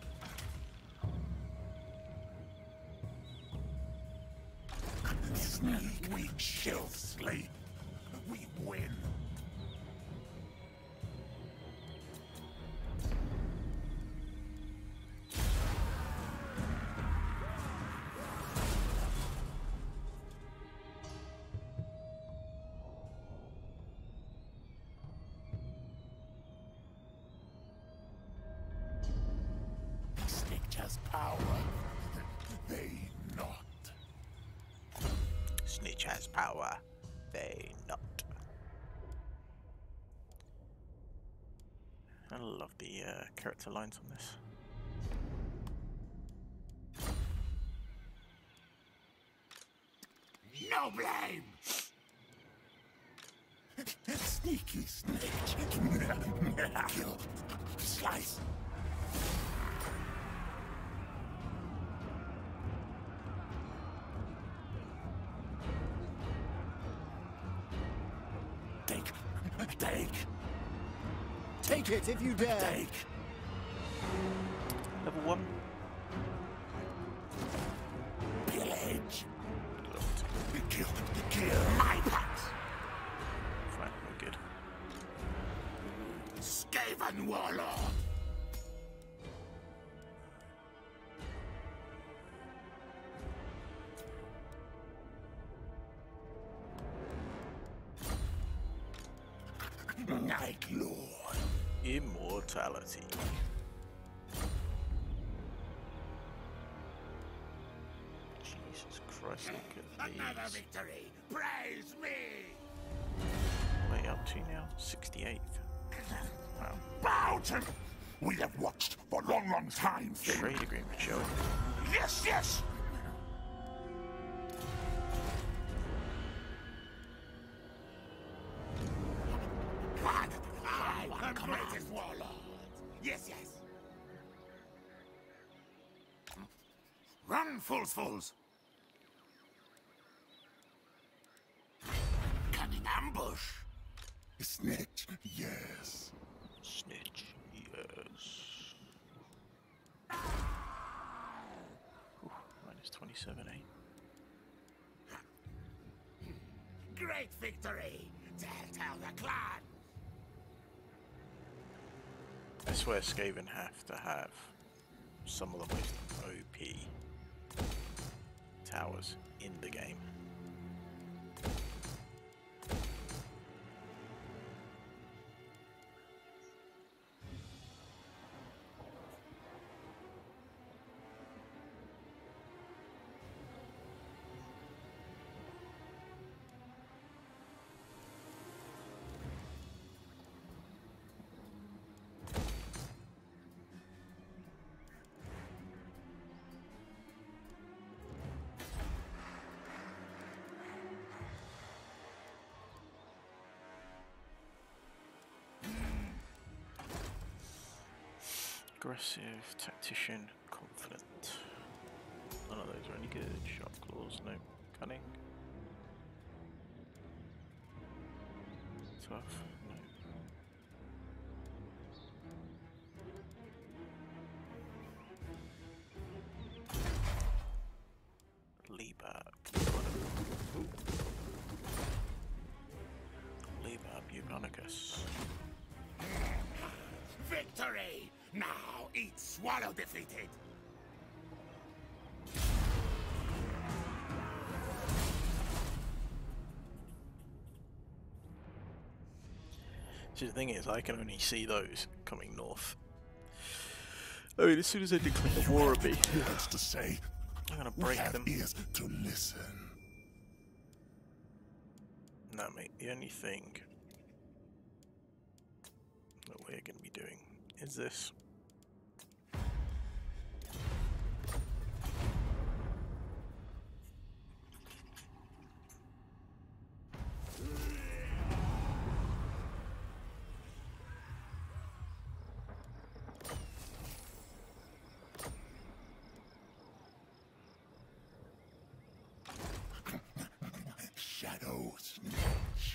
Sneak, we kill, sleep. We win. Snitch has power. They not. Snitch has power, they not. I love the uh, character lines on this. no blame! Sneaky snake. Kill. Slice. Take. Take. Take it if you dare. Take. Level one. Pillage. Kill. Kill. My packs. Fine, we're good. Skaven warlord. Night Lord. Immortality. Jesus Christ, look at Another these. victory. Praise me. Way up to now, sixty-eighth. Wow. Bowden. We have watched for long, long time. Trade agreement showing. Yes, yes. But I am greatest warlord. Yes, yes. Run, fools, fools. Cunning ambush. Snitch, yes. Snitch, yes. Ooh, minus twenty-seven, eh? Great victory. Tell, tell the clan. I swear Skaven have to have some of the most O P towers in the game. Aggressive, tactician, confident. None of those are any good. Sharp claws, no. Cunning. Tough, no. Liebab. Liebab Eugonicus. Victory! Now eat swallow defeated. See, the thing is, I can only see those coming north. I mean, as soon as I declare war on me, Words to say. I'm gonna We break have them. ears to listen. No, mate, the only thing that we're gonna be doing is this. Shadow Snitch.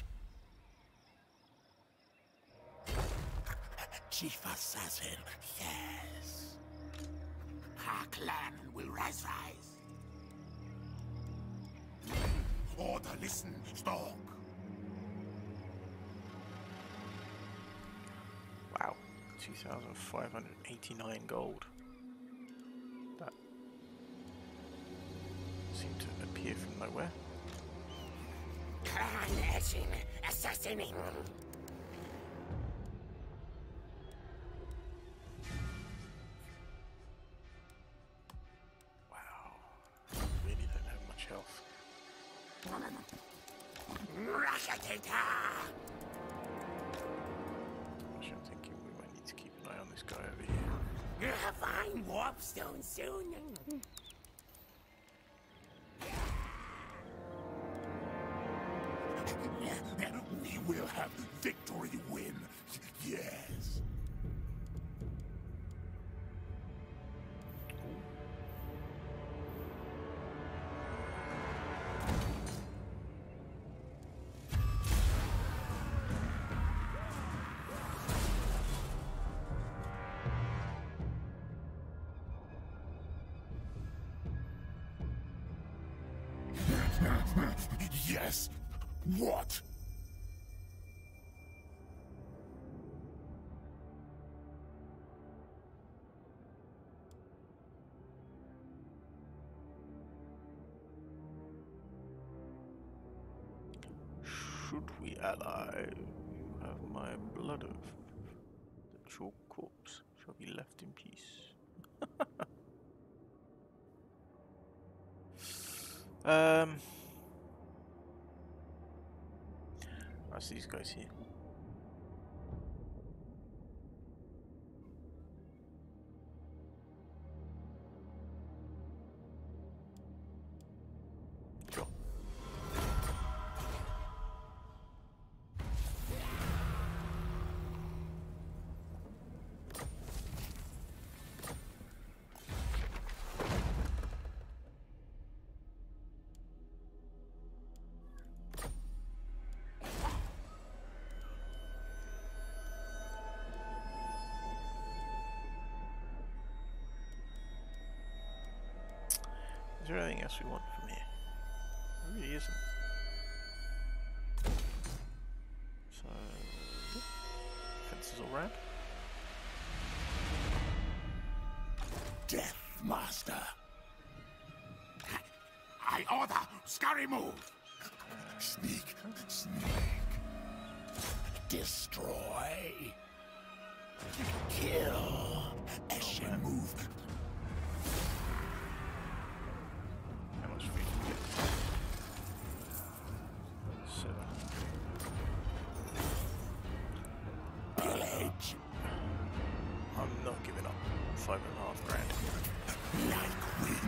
Chief Assassin, yes. Our clan will rise, rise. Order, listen, Stork. Wow, two thousand five hundred eighty-nine gold. That seemed to appear from nowhere. Clan Eshin, assassinating. Wow, really don't have much health. Rakatata! Actually, I'm thinking we might need to keep an eye on this guy over here. Find warpstone soon. We will have victory win. Yes. Yes. What? Should we ally? You have my blood oath that your corpse shall be left in peace. um, that's these guys here. Sure. Is there anything else we want from here? There really isn't. So, fences all round. Death Master. I order. Scurry move. Sneak, sneak. Destroy. Kill. Action move. How much free can we get? Seven. Pillage. I'm not giving up. Five and a half grand. Like wind.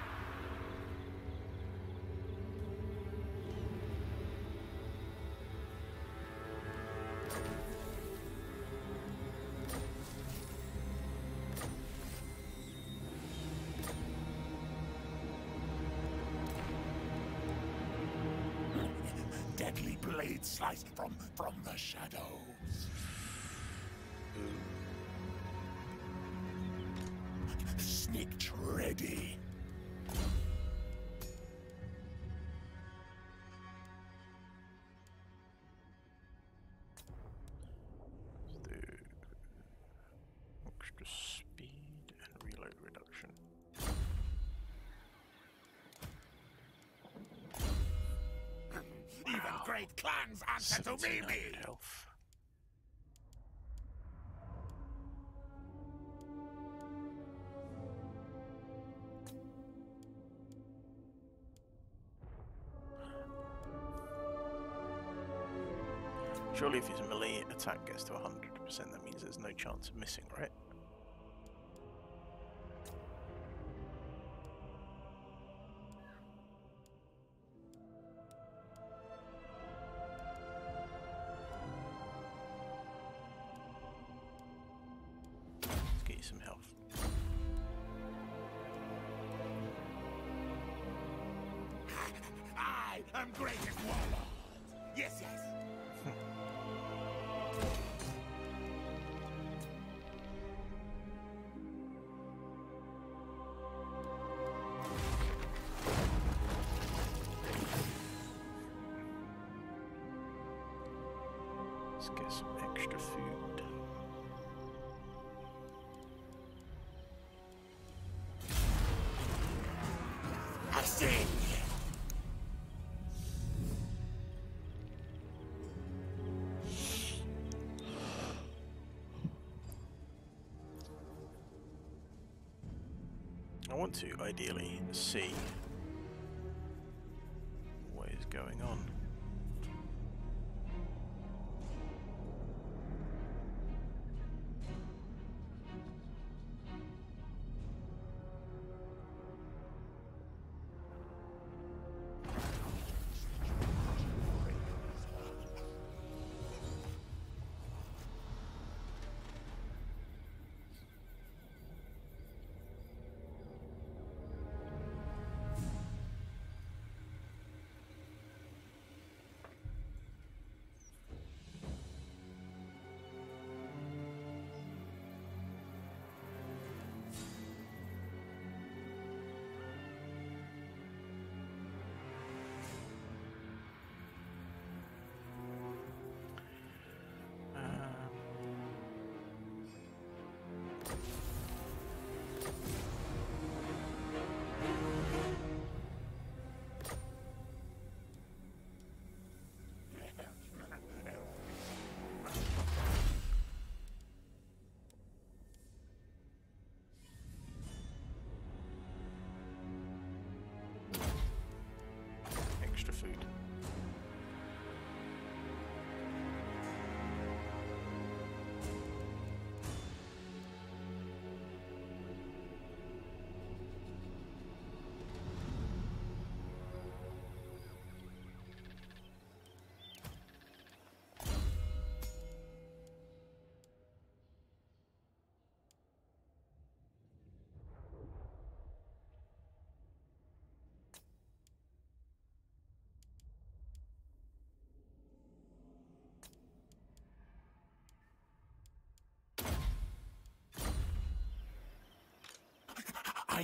Deadly blade sliced from from the shadows. Sneaked ready. The extra speed and reload reduction. Even great clans answer to me. seventeen hundred health. Surely if his melee attack gets to one hundred percent, that means there's no chance of missing, right? Let's get you some health. I am greatest warlord. Yes, yes. Let's get some extra food. I sing. I want to ideally see what is going on.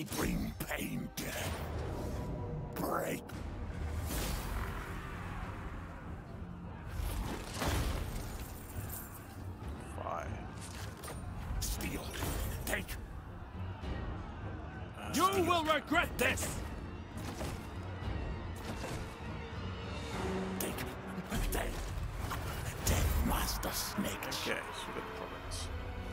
I bring pain, death. Break. Five. Steal. Take. Uh, You will regret this! Take. Take. Death Master Snake. Okay, so we got the province.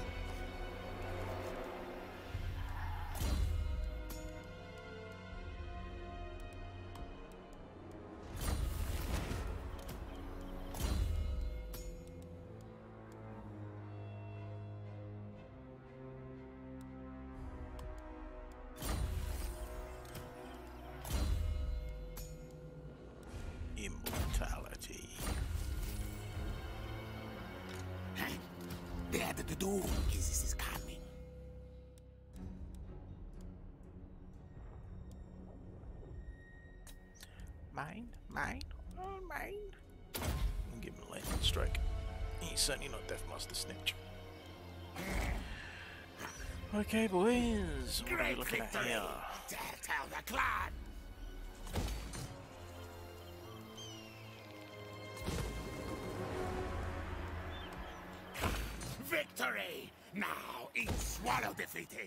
Immortality. The head of the doom is, is coming. Mine? Mine? Oh, mine? I'll give him a lightning strike. He's certainly not Deathmaster Snitch. Okay, boys. What are we Great looking at victory! here? Tell the clan! Victory! Now each swallow defeated!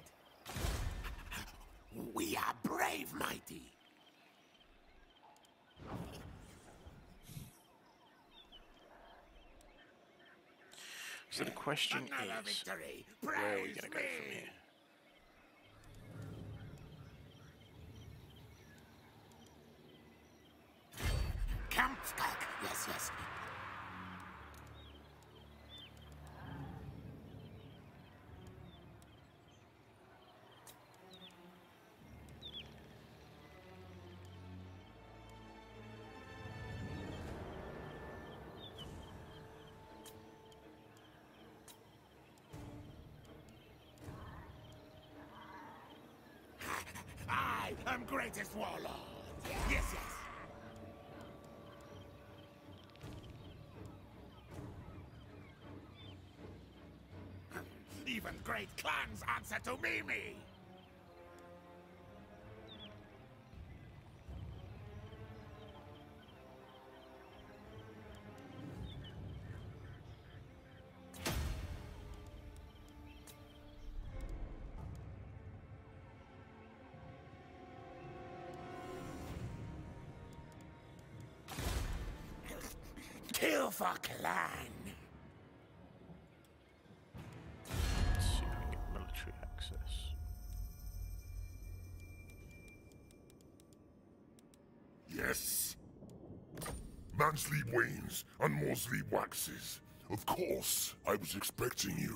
We are brave, mighty! So the question Another is, victory! where are we Praise going to go from me. here? Kampfskak! Yes, yes. I am greatest warlord! Yes, yes. Even great clans answer to Mimi! Kill for clan! Let's see if we can get military access. Yes. Man sleep wanes, and more sleep waxes. Of course, I was expecting you.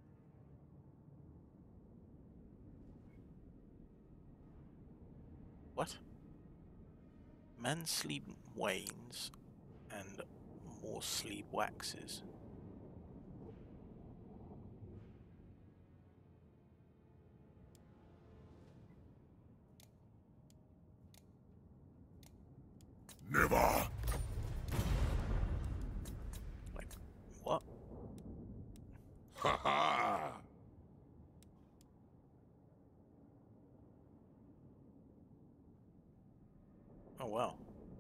What? Man's sleep wanes, and more sleep waxes. Never! Like, what? Ha ha! Oh wow.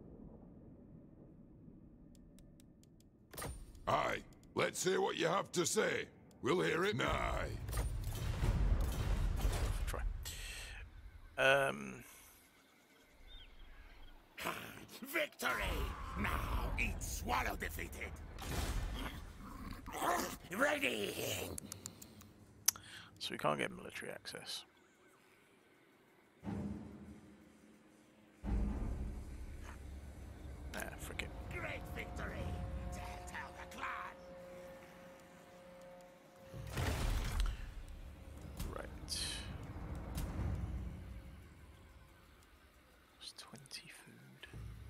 Aye, let's hear what you have to say. We'll hear it. Aye. Try. Um. Victory! Now each swallow defeated! Ready! So we can't get military access. Nah, frick it. Great victory! Tell, tell the clan! Right. It's twenty food.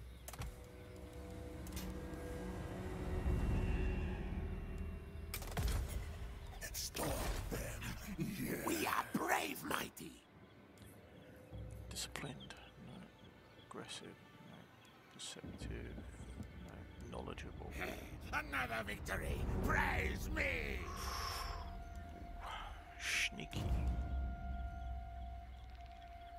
Stop them! Yeah. We are brave, mighty! Disciplined, no. Aggressive, no. Deceptive, no. Knowledgeable. Another victory! Praise me! Sneaky.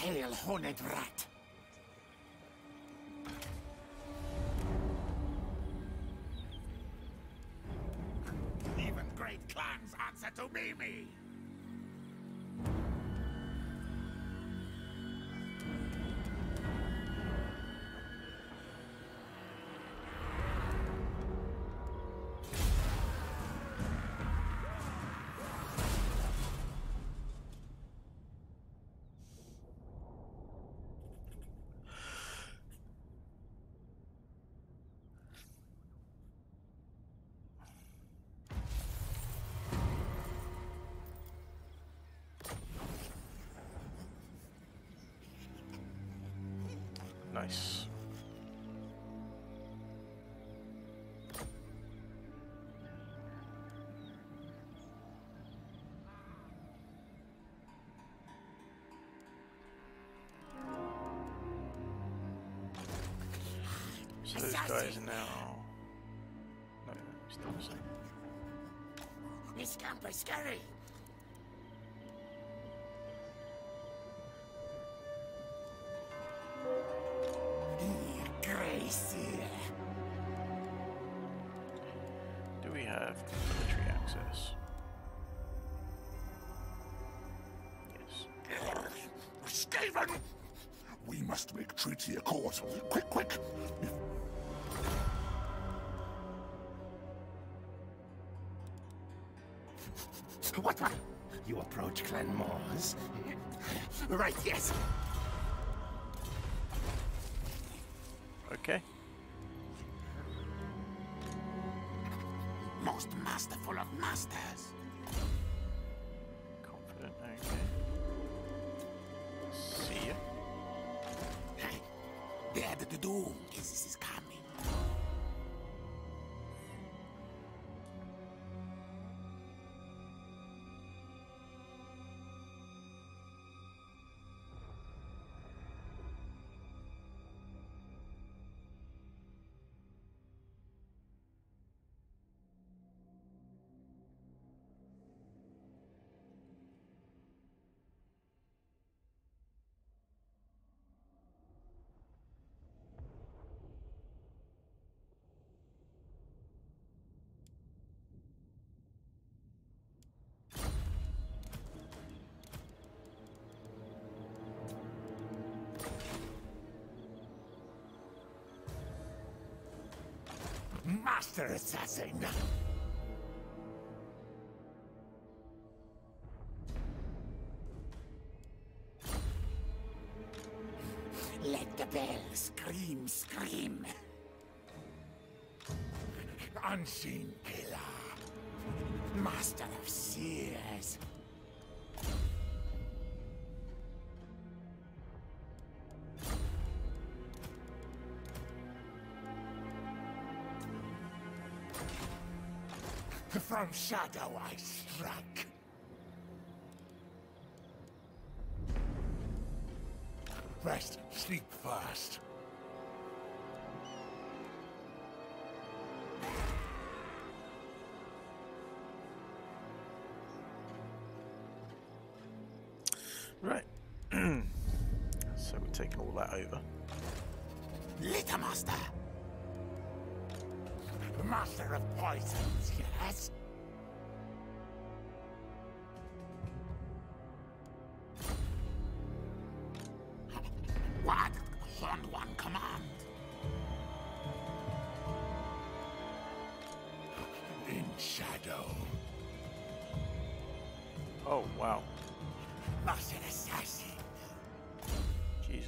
Hail, horned rat! Even great clans answer to Mimi! Nice. So those guys are now... No, no, still the same. This camp is scary! Do we have military access? Yes. Stephen! We must make treaty accord. Quick, quick! What, what? You approach Clan Moors? Right, yes. Okay. Most masterful of masters. Confident, okay. See ya. Hey, the head of the doom is, is coming. Master assassin! Let the bell scream, scream! Unseen pillar! Master of seers! From shadow I struck. Rest, sleep fast. Right. So we're taking all that over. Little Master! Master of poisons, yes? What? Horned One command? In shadow. Oh, wow. Master assassin. Jesus.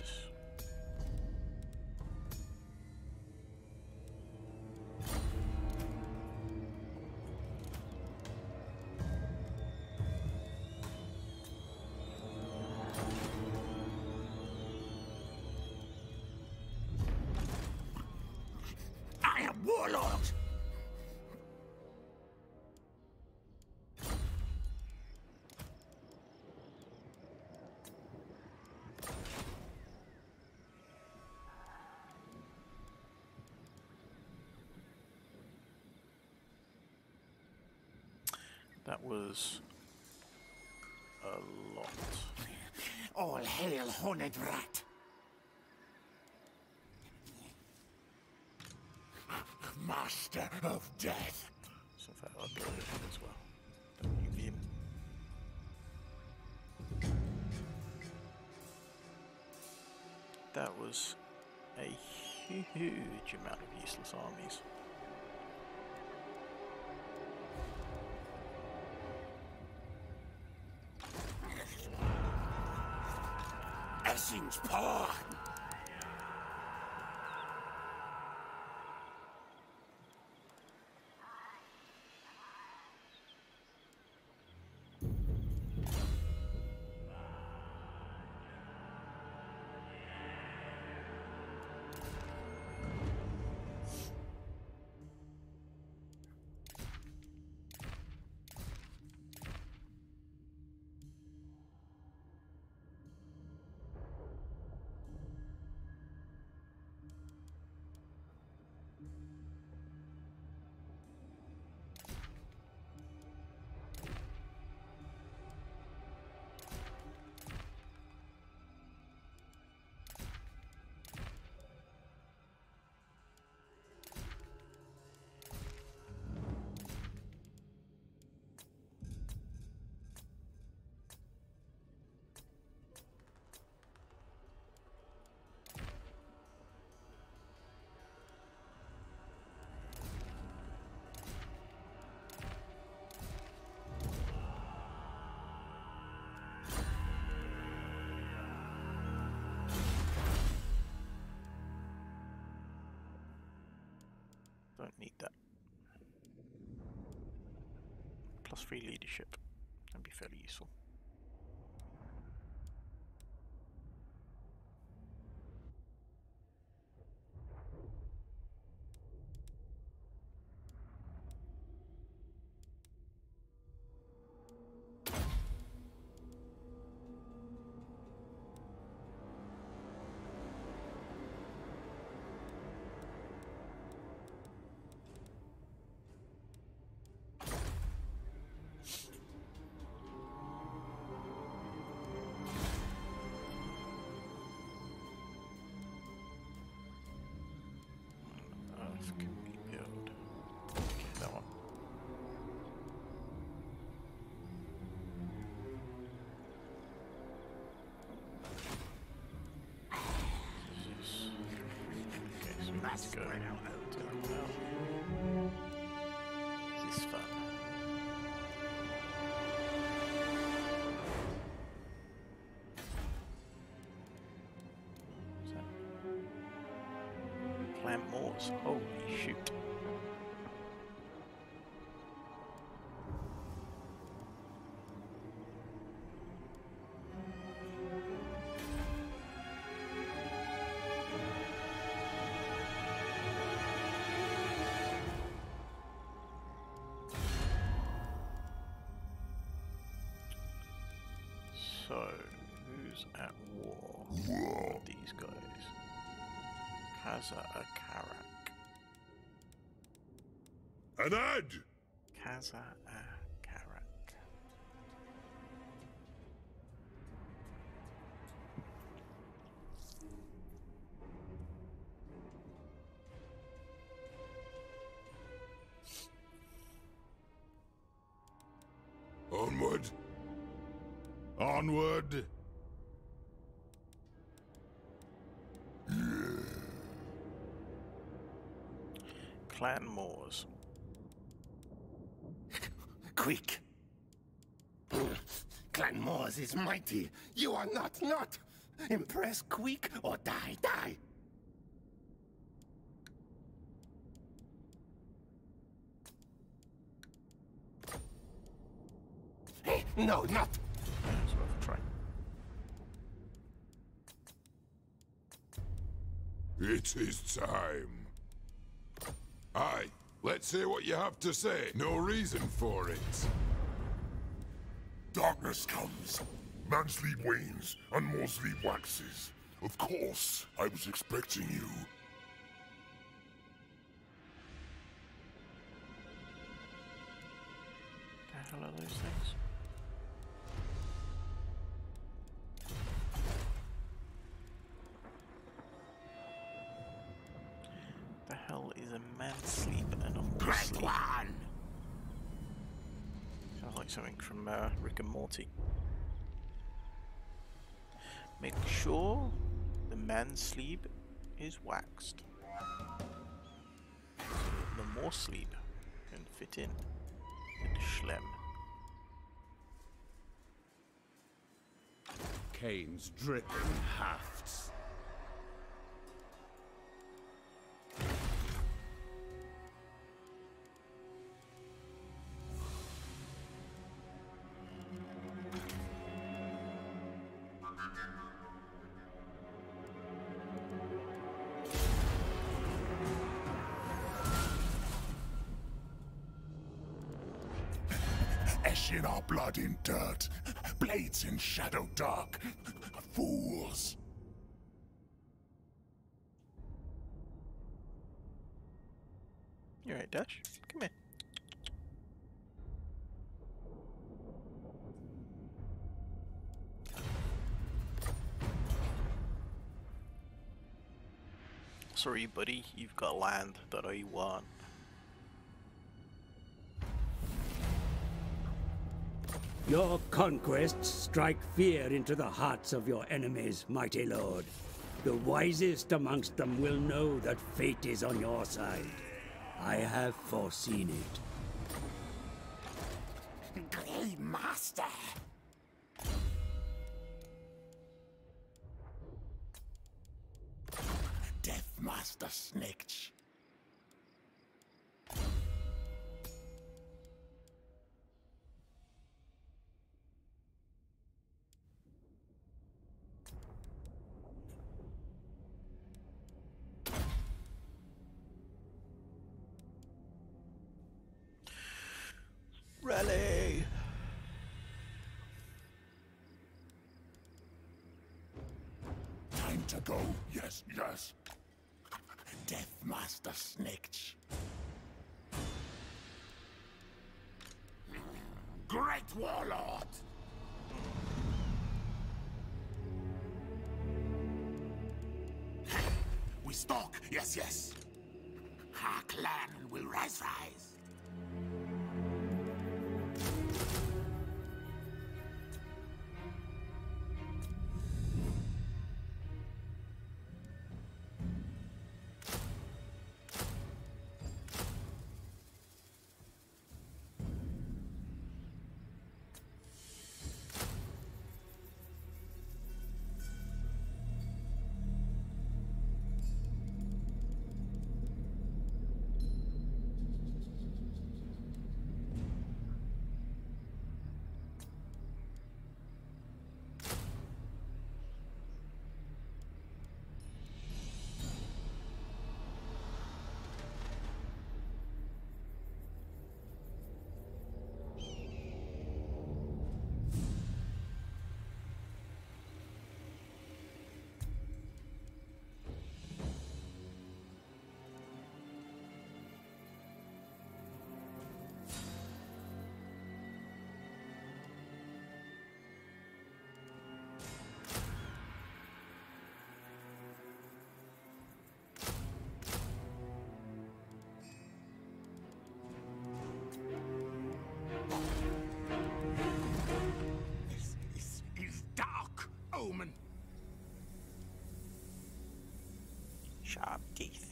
I am Warlord! That was a lot. All hail, horned rat! Master of death! So that I'll go ahead as well. Don't you in. That was a huge amount of useless armies. Essing's paw! Don't need that. Plus three leadership. That'd be fairly useful. Can we build? Okay, that one. This is... Okay, so we need to go to that one out. This is fun. What's that? Plant moors. Holy shoot. So, who's at war with these guys? Kaza Akarak. Anad! Kaza Akarak. Onward! Onward! Clan Moors. Quick! Clan Moors is mighty. You are not, not! Impress quick or die, die! Hey, no, not! It's worth a try. It is time. Aye, let's hear what you have to say. No reason for it. Darkness comes. Mansleep wanes, and more sleep waxes. Of course, I was expecting you. The hell are those things? man sleep and a horse Great sleep. one! Sounds like something from uh, Rick and Morty. Make sure the man's sleeve is waxed. So that the more sleeve can fit in in the schlem. Cane's dripping hafts. Ash in our blood in dirt, blades in shadow dark. Fools! You alright, Dash? Come here. Sorry, buddy, you've got land that I want. Your conquests strike fear into the hearts of your enemies, mighty lord. The wisest amongst them will know that fate is on your side. I have foreseen it. Great master! Death Master Snitch. Rally! Time to go. Yes, yes. Death Master Snitch. Great Warlord! We stalk, yes, yes. Our clan will rise, rise. This is, is dark omen. Sharp teeth.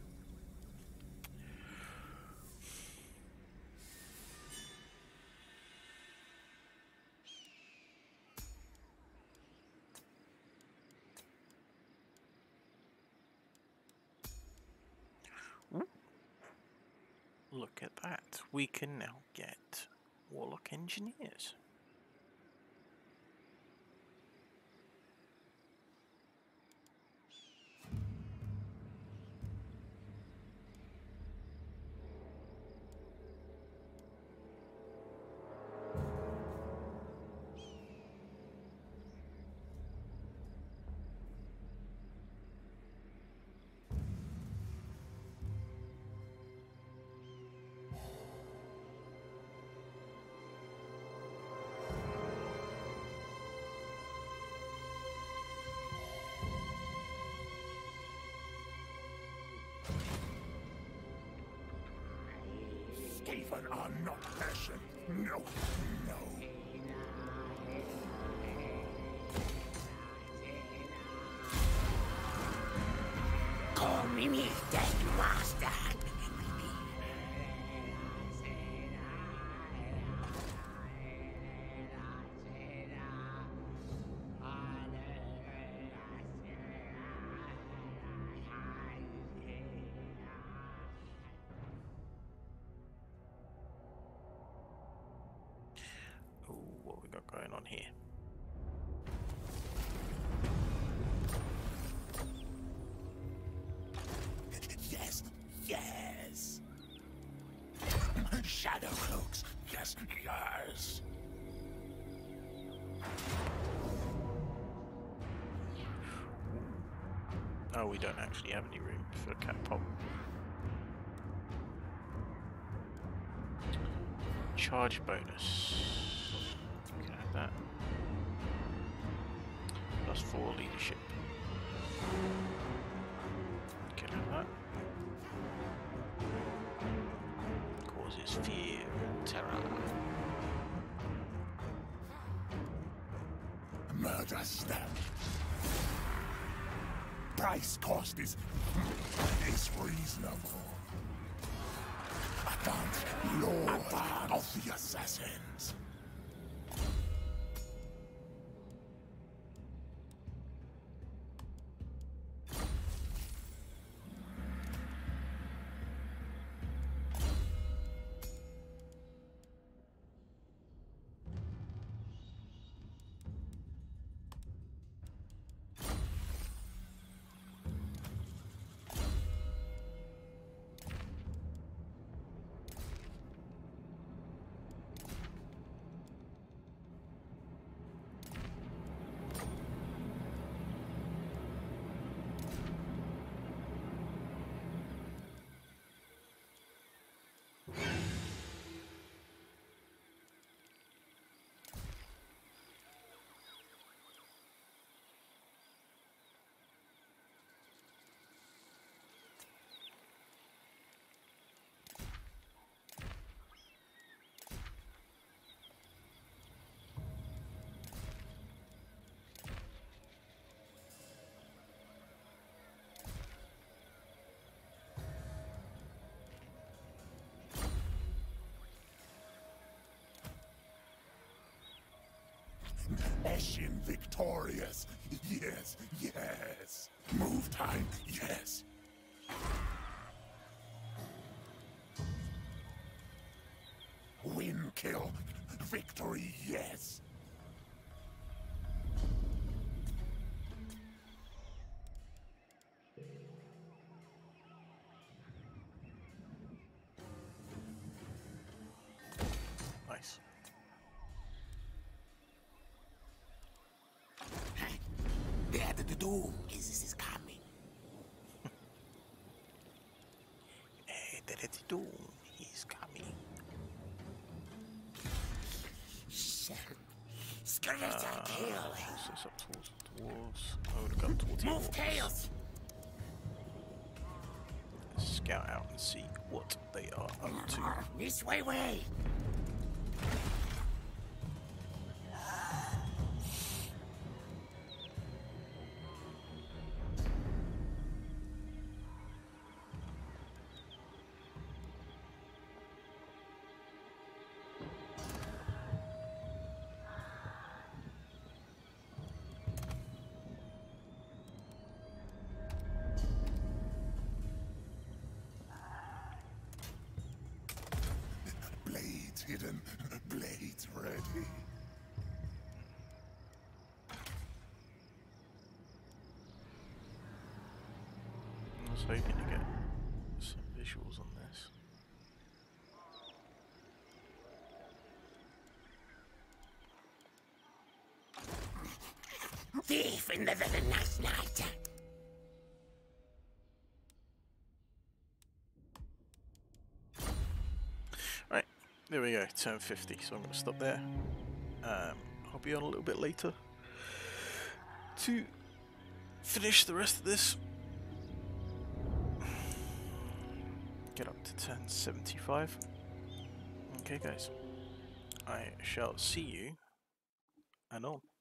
Look at that. We can now get Warlock Engineers. Even are not passion. No, no. Call me me, dead master. Ooh, what we got going on here? Yes, yes. Shadow cloaks. Yes, yes. Oh, we don't actually have any room for cat pop. Charge bonus. We can have that. Plus four leadership. We can have that. Causes fear and terror. Murder stamp. Price cost is is reasonable. Adant, Lord of the Assassins. Eshin victorious. Yes, yes. Move time. Yes. Win kill. Victory. Yes. Nice. There the doom is this is coming. Hey, the Red Doom, he's coming. Skeleton Uh, kill. so it's up towards the dwarves. I would have gone towards the Move orcs. chaos. Let's scout out and see what they are up to. This way, way. Blades hidden. Blades ready. I was hoping to get some visuals on this. Thief in the very nice night. Right, there we go, turn fifty, so I'm going to stop there. Um, I'll be on a little bit later to finish the rest of this. Get up to turn seventy-five. Okay, guys. I shall see you anon.